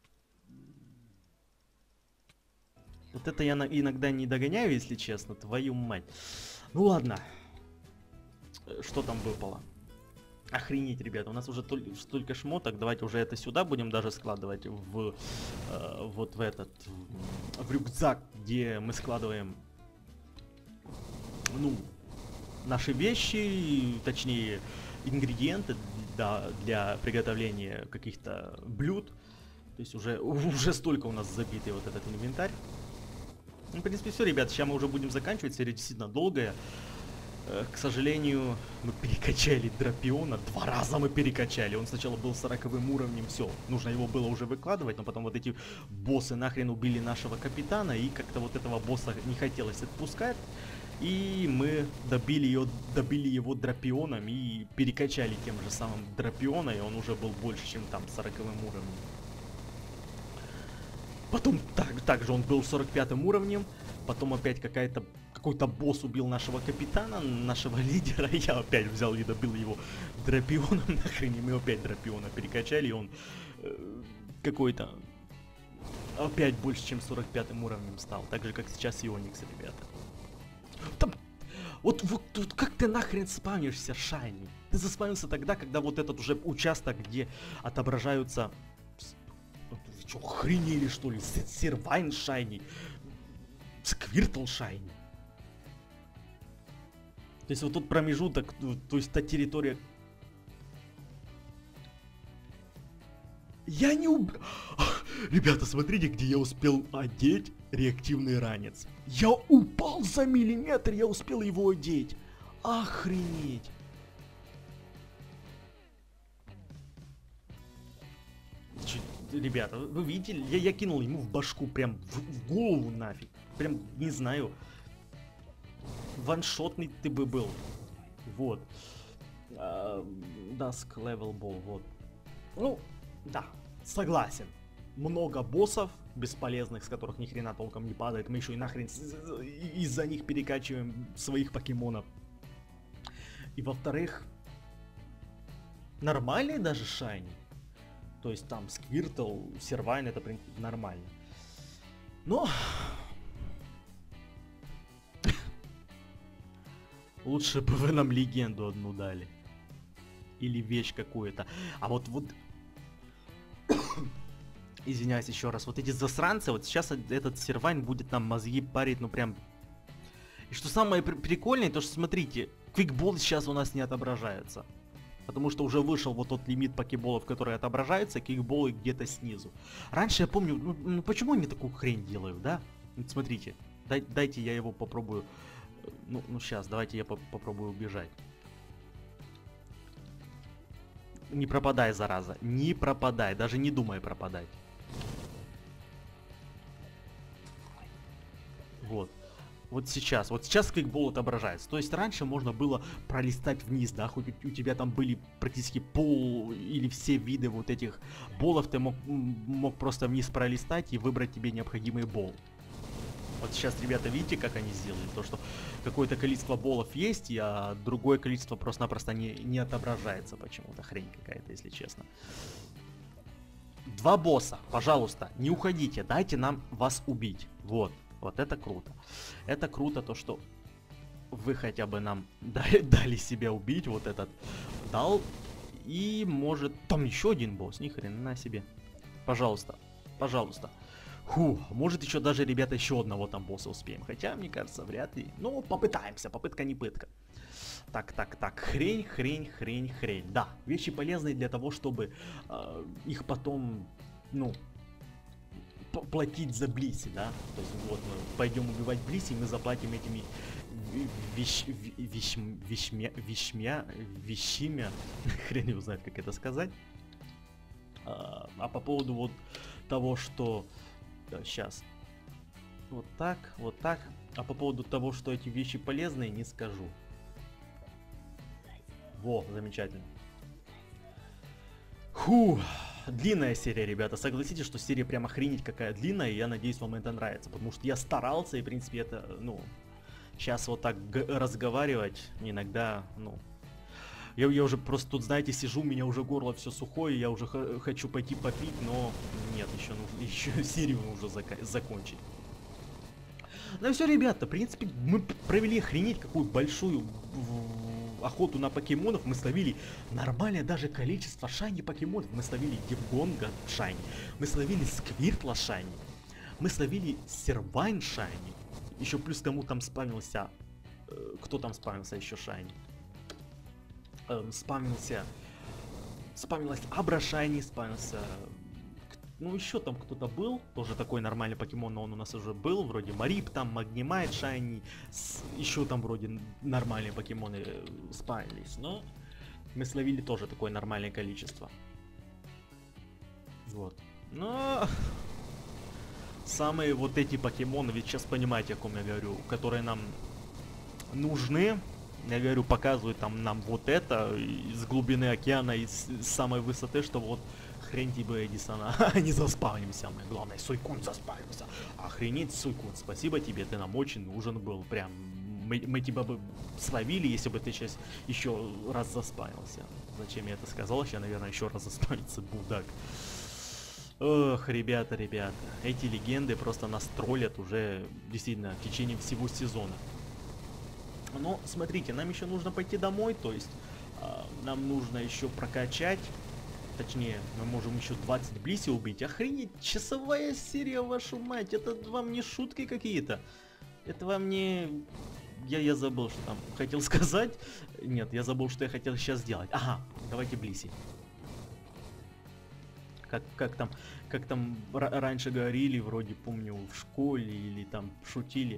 Вот это я иногда не догоняю, если честно, твою мать. Ну ладно. Что там выпало? Охренеть, ребята, у нас уже столько шмоток, давайте уже это сюда будем даже складывать в вот в этот, в рюкзак, где мы складываем ну, наши вещи, точнее, ингредиенты для приготовления каких-то блюд. То есть уже столько у нас забитый вот этот инвентарь. Ну, в принципе, все, ребят, сейчас мы уже будем заканчивать, серия действительно долгая. К сожалению, мы перекачали Драпиона, 2 раза мы перекачали. Он сначала был 40-м уровнем, все, нужно его было уже выкладывать, но потом вот эти боссы нахрен убили нашего капитана, и как-то вот этого босса не хотелось отпускать. И мы добили его Драпионом и перекачали тем же самым Драпиона, и он уже был больше, чем там 40-м уровнем. Потом также он был 45-м уровнем, потом опять какой-то босс убил нашего капитана, нашего лидера, и я опять взял и добил его Драпионом, нахрен, и мы опять Драпиона перекачали, и он какой-то опять больше, чем 45-м уровнем стал, так же, как сейчас Ионикс, ребята. Там, вот как ты нахрен спавнишься, Шайни? Ты заспавнился тогда, когда вот этот уже участок, где отображаются... Вы что, охренели, что ли? Сервайн Шайни, Сквиртл Шайни. То есть вот тот промежуток, то есть та территория... Я не убил... Ребята, смотрите, где я успел одеть реактивный ранец. Я упал за миллиметр, я успел его одеть. Охренеть. Ребята, вы видите, я кинул ему в башку, прям в голову нафиг. Прям, не знаю, ваншотный ты бы был. Вот. Dusk Level Ball, вот. Ну, да, согласен. Много боссов бесполезных, с которых ни хрена толком не падает. Мы еще и нахрен из-за них перекачиваем своих покемонов. И во-вторых, нормальные даже шайни. То есть там Сквиртл, Сервайн, это в принципе нормально. Но... Лучше бы вы нам легенду одну дали. Или вещь какую-то. А вот... Извиняюсь еще раз. Вот эти засранцы, вот сейчас этот Сервайн будет нам мозги парить, ну прям... И что самое прикольное, то что смотрите, квикболы сейчас у нас не отображаются. Потому что уже вышел вот тот лимит покеболов, которые отображаются, кикболы где-то снизу. Раньше я помню, ну почему они такую хрень делают, да? Вот смотрите, дайте я его попробую. Ну сейчас, давайте я попробую убежать. Не пропадай, зараза, не пропадай, даже не думай пропадать. Вот. Вот сейчас квикбол отображается. То есть раньше можно было пролистать вниз, да, хоть у тебя там были практически пол или все виды вот этих болов, ты мог просто вниз пролистать и выбрать тебе необходимый бол. Вот сейчас, ребята, видите, как они сделали? То, что какое-то количество болов есть, а другое количество просто-напросто не отображается почему-то. Хрень какая-то, если честно. 2 босса, пожалуйста, не уходите, дайте нам вас убить. Вот. Вот это круто. Это круто, то что вы хотя бы нам дали себя убить. Вот этот дал. И может... Там еще один босс, ни хрена себе. Пожалуйста, пожалуйста. Фу, может еще даже, ребята, еще одного там босса успеем. Хотя, мне кажется, вряд ли. Ну, попытаемся, попытка не пытка. Так. Хрень. Да, вещи полезные для того, чтобы их потом, ну... платить за Блиси, да? То есть вот мы пойдем убивать Блиси, мы заплатим этими вещами, хрен его знает, как это сказать. А по поводу вот того, что сейчас вот так, а по поводу того, что эти вещи полезные, не скажу. Во, замечательно. Фу. Длинная серия, ребята. Согласитесь, что серия прям охренеть какая длинная, и я надеюсь, вам это нравится. Потому что я старался, и, в принципе, это, ну... Сейчас вот так разговаривать иногда, ну... Я уже просто тут, знаете, сижу, у меня уже горло все сухое, я уже хочу пойти попить, но... Нет, еще нужно, еще серию уже закончить. Ну и все, ребята, в принципе, мы провели охренеть какую большую... охоту на покемонов, мы словили нормальное даже количество шайни покемонов. Мы словили Дивгонга шайни, мы словили Сквиртла шайни, мы словили Сервайн шайни. Еще плюс кому там спавнился Кто там спамился еще Шайни? Спамился... Спамилась Абра Шайни, спамился... Ну, еще там кто-то был, тоже такой нормальный покемон, но он у нас уже был, вроде Марип, там Магнимайт, Шайни, еще там вроде нормальные покемоны спамились, но мы словили тоже такое нормальное количество. Вот. Но... Самые вот эти покемоны, ведь сейчас понимаете, о ком я говорю, которые нам нужны. Я говорю, показывают там нам вот это из глубины океана, из самой высоты, что вот хрень тебе, Эдисона, не заспавним, самое главное, Суйкун заспавнился. Охренеть, Суйкун, спасибо тебе, ты нам очень нужен был, прям, мы тебя бы словили, если бы ты сейчас еще раз заспавнился. Зачем я это сказал, я, наверное, еще раз заспавниться, будак. Ох, ребята, эти легенды просто нас троллят уже, действительно, в течение всего сезона. Но, смотрите, нам еще нужно пойти домой, то есть нам нужно еще прокачать. Точнее, мы можем еще 20 Блиси убить. Охренеть, часовая серия, вашу мать. Это вам не шутки какие-то. Это вам не... Я забыл, что там хотел сказать. Нет, я забыл, что я хотел сейчас сделать. Ага, давайте Блиси. Как там раньше говорили, вроде помню, в школе или там шутили.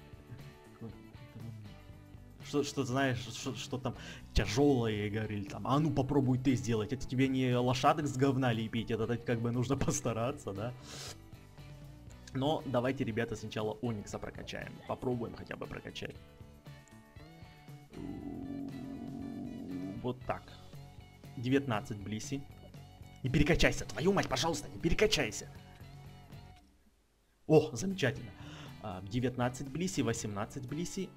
Что знаешь, что там тяжелое, говорили там, а ну попробуй ты сделать, это тебе не лошадок с говна лепить, это как бы нужно постараться, да. Но давайте, ребята, сначала Оникса прокачаем, попробуем хотя бы прокачать. Вот так. 19 Блиси. Не перекачайся, твою мать, пожалуйста, не перекачайся. О, замечательно. 19 Блиси, 18 Блиси.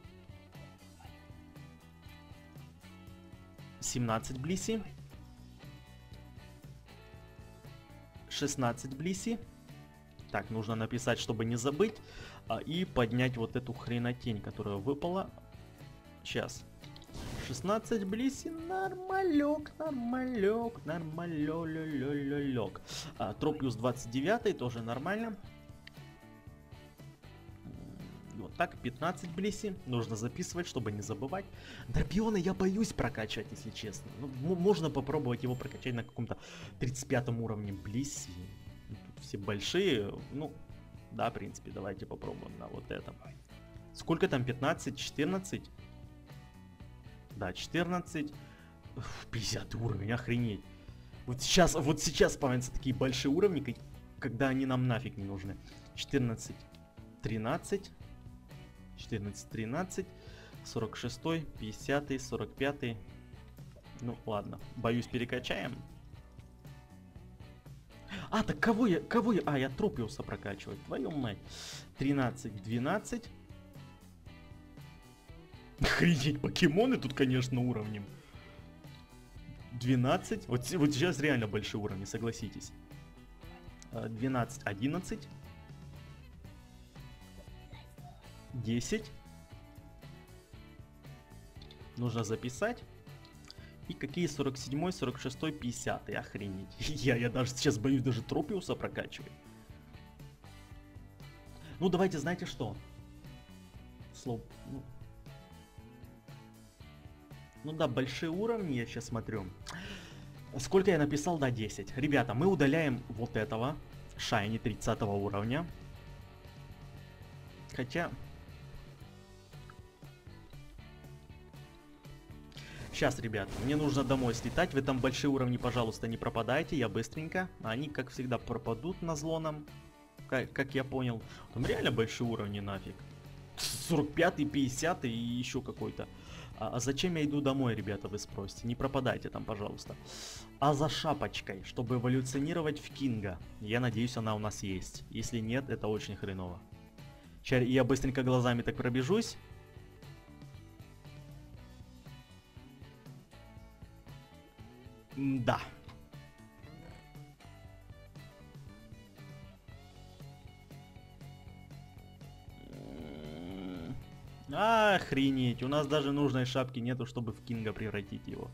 17 Блиси. 16 Блиси. Так, нужно написать, чтобы не забыть. И поднять вот эту хренотень, которая выпала. Сейчас. 16 Блиси. Нормалек. Троп плюс 29 тоже нормально. Вот так, 15 Блиси. Нужно записывать, чтобы не забывать. Дробиона я боюсь прокачать, если честно. Ну, можно попробовать его прокачать на каком-то 35 уровне Блиси. Тут все большие. Ну, да, в принципе, давайте попробуем на вот этом. Сколько там? 15, 14? Да, 14. 50 уровень, охренеть. Вот сейчас спавнятся такие большие уровни, когда они нам нафиг не нужны. 14, 13. 14, 13, 46, 50, 45. Ну ладно, боюсь, перекачаем. А, так кого я... А, я Тропиуса прокачиваю, твою мать. 13, 12. Охренеть, покемоны тут, конечно, уровнем. 12. Вот сейчас реально большие уровни, согласитесь. 12, 11. 10. Нужно записать. И какие 47, 46, 50. Охренеть. Я даже сейчас боюсь даже Тропиуса прокачивать. Ну давайте, знаете что? Ну да, большие уровни я сейчас смотрю. Сколько я написал? Да, 10. Ребята, мы удаляем вот этого. Шайни 30 уровня. Хотя... Сейчас, ребят, мне нужно домой слетать. Вы там большие уровни, пожалуйста, не пропадайте. Я быстренько. Они, как всегда, пропадут на зло нам. Как я понял. Там реально большие уровни нафиг. 45-й, 50-й и еще какой-то. А зачем я иду домой, ребята, вы спросите? Не пропадайте там, пожалуйста. А за шапочкой, чтобы эволюционировать в Кинга. Я надеюсь, она у нас есть. Если нет, это очень хреново. Сейчас я быстренько глазами так пробежусь. Да. Охренеть, у нас даже нужной шапки нету, чтобы в Кинга превратить его.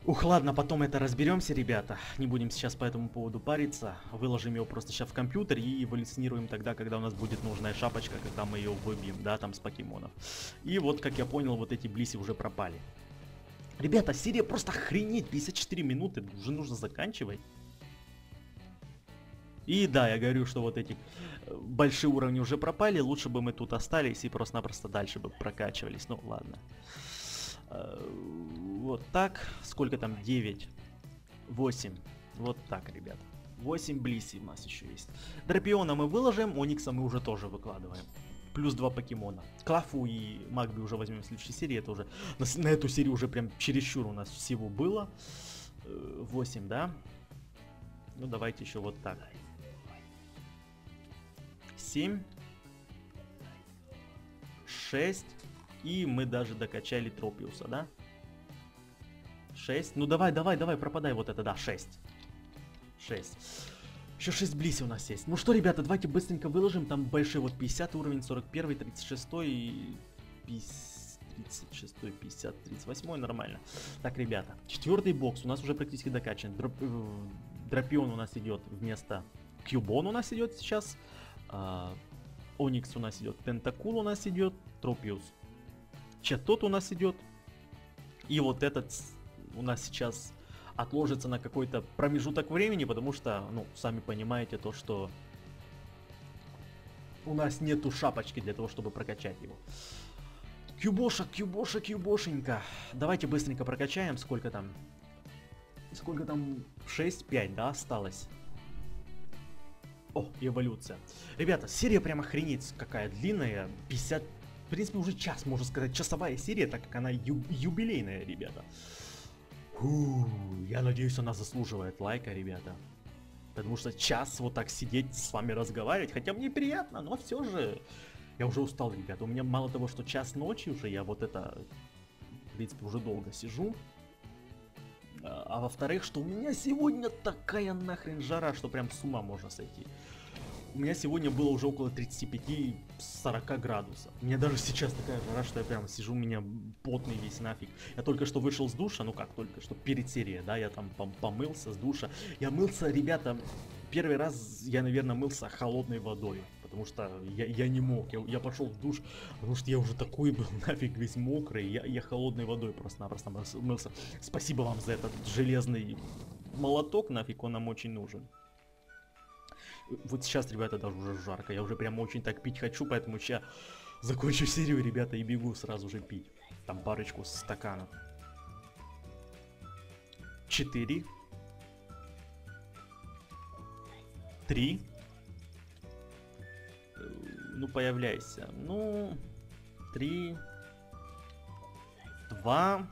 Ух, ладно, потом это разберемся, ребята. Не будем сейчас по этому поводу париться. Выложим его просто сейчас в компьютер и эволюционируем тогда, когда у нас будет нужная шапочка, когда мы ее выбьем, да, там с покемонов. И вот, как я понял, вот эти блиси уже пропали. Ребята, серия просто охренеть, 54 минуты, уже нужно заканчивать. И да, я говорю, что вот эти большие уровни уже пропали, лучше бы мы тут остались и просто-напросто дальше бы прокачивались. Ну, ладно. Вот так. Сколько там? 9. 8. Вот так, ребят. 8 блиси у нас еще есть. Драпиона мы выложим, Оникса мы уже тоже выкладываем. Плюс 2 покемона. Клафу и Магби уже возьмем в следующей серии. Это уже на эту серию уже прям чересчур у нас всего было. 8, да? Ну давайте еще вот так. 7. 6. И мы даже докачали Тропиуса, да? 6. Ну давай, пропадай вот это, да, 6. 6. Еще 6 блиси у нас есть. Ну что, ребята, давайте быстренько выложим. Там большой вот 50 уровень, 41, 36 и 36, 50, 38, нормально. Так, ребята, 4-й бокс у нас уже практически докачан. Драпион у нас идет вместо Кьюбон у нас идет сейчас. Оникс у нас идет, Тентакул у нас идет, Тропиус. Чатот у нас идет. И вот этот у нас сейчас отложится на какой-то промежуток времени, потому что, ну, сами понимаете то, что у нас нету шапочки для того, чтобы прокачать его. Кьюбоша, Кьюбошенька. Давайте быстренько прокачаем. Сколько там? Сколько там? 6-5, да, осталось? О, эволюция. Ребята, серия прям охренеть какая длинная. 50... В принципе, уже час, можно сказать, часовая серия, так как она юбилейная, ребята. Фу, я надеюсь, она заслуживает лайка, ребята. Потому что час вот так сидеть с вами разговаривать, хотя мне приятно, но все же... Я уже устал, ребята. У меня мало того, что час ночи уже, я вот это, в принципе, уже долго сижу. А во-вторых, что у меня сегодня такая нахрен жара, что прям с ума можно сойти. У меня сегодня было уже около 35-40 градусов. У меня даже сейчас такая жара, что я прям сижу, у меня потный весь нафиг. Я только что вышел с душа, ну как только что, перед серией, да, я там помылся с душа. Я мылся, ребята, первый раз я, наверное, мылся холодной водой. Потому что я не мог, я пошел в душ, потому что я уже такой был нафиг весь мокрый. Я холодной водой просто-напросто мылся. Спасибо вам за этот железный молоток, нафиг он нам очень нужен. Вот сейчас, ребята, даже уже жарко. Я уже прям очень так пить хочу, поэтому сейчас закончу серию, ребята, и бегу сразу же пить. Там парочку стаканов. 4. 3. Ну, появляйся. Ну, 3. 2.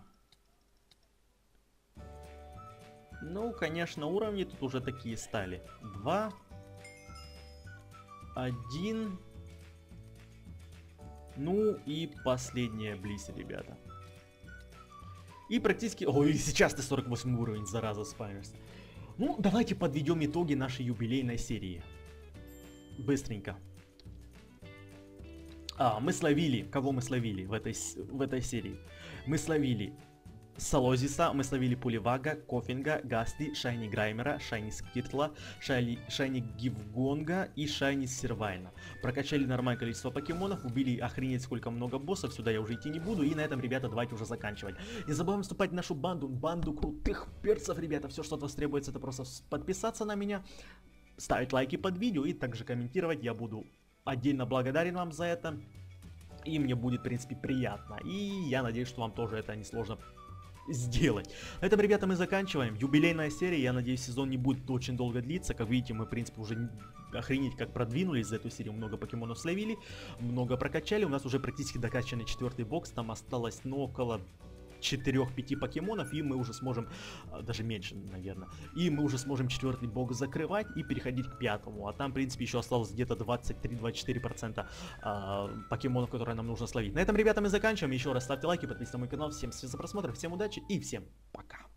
Ну, конечно, уровни тут уже такие стали. 2. 1. Ну и последняя близ, ребята. И практически... Ой, сейчас ты 48 уровень, зараза, спамишься. Ну, давайте подведем итоги нашей юбилейной серии. Быстренько. Мы словили... Кого мы словили в этой серии? Мы словили Салозиса, мы словили Пуливага, Кофинга, Гасти, Шайни Граймера, Шайни Скиртла, Шайни Гивгонга и Шайни Сервайна. Прокачали нормальное количество покемонов, убили охренеть сколько много боссов, сюда я уже идти не буду. И на этом, ребята, давайте уже заканчивать. Не забываем вступать в нашу банду крутых перцев, ребята. Все, что от вас требуется, это просто подписаться на меня, ставить лайки под видео и также комментировать. Я буду отдельно благодарен вам за это. И мне будет, в принципе, приятно. И я надеюсь, что вам тоже это несложно сделать. На этом, ребята, мы заканчиваем. Юбилейная серия, я надеюсь, сезон не будет очень долго длиться. Как видите, мы, в принципе, уже охренеть как продвинулись за эту серию. Много покемонов словили, много прокачали. У нас уже практически докачанный 4-й бокс. Там осталось, ну, около 4-5 покемонов, и мы уже сможем, даже меньше, наверное, и мы уже сможем 4-й бокс закрывать и переходить к 5-му. А там, в принципе, еще осталось где-то 23-24% покемонов, которые нам нужно словить. На этом, ребята, мы заканчиваем. Еще раз ставьте лайки, подписывайтесь на мой канал. Всем спасибо за просмотр, всем удачи и всем пока.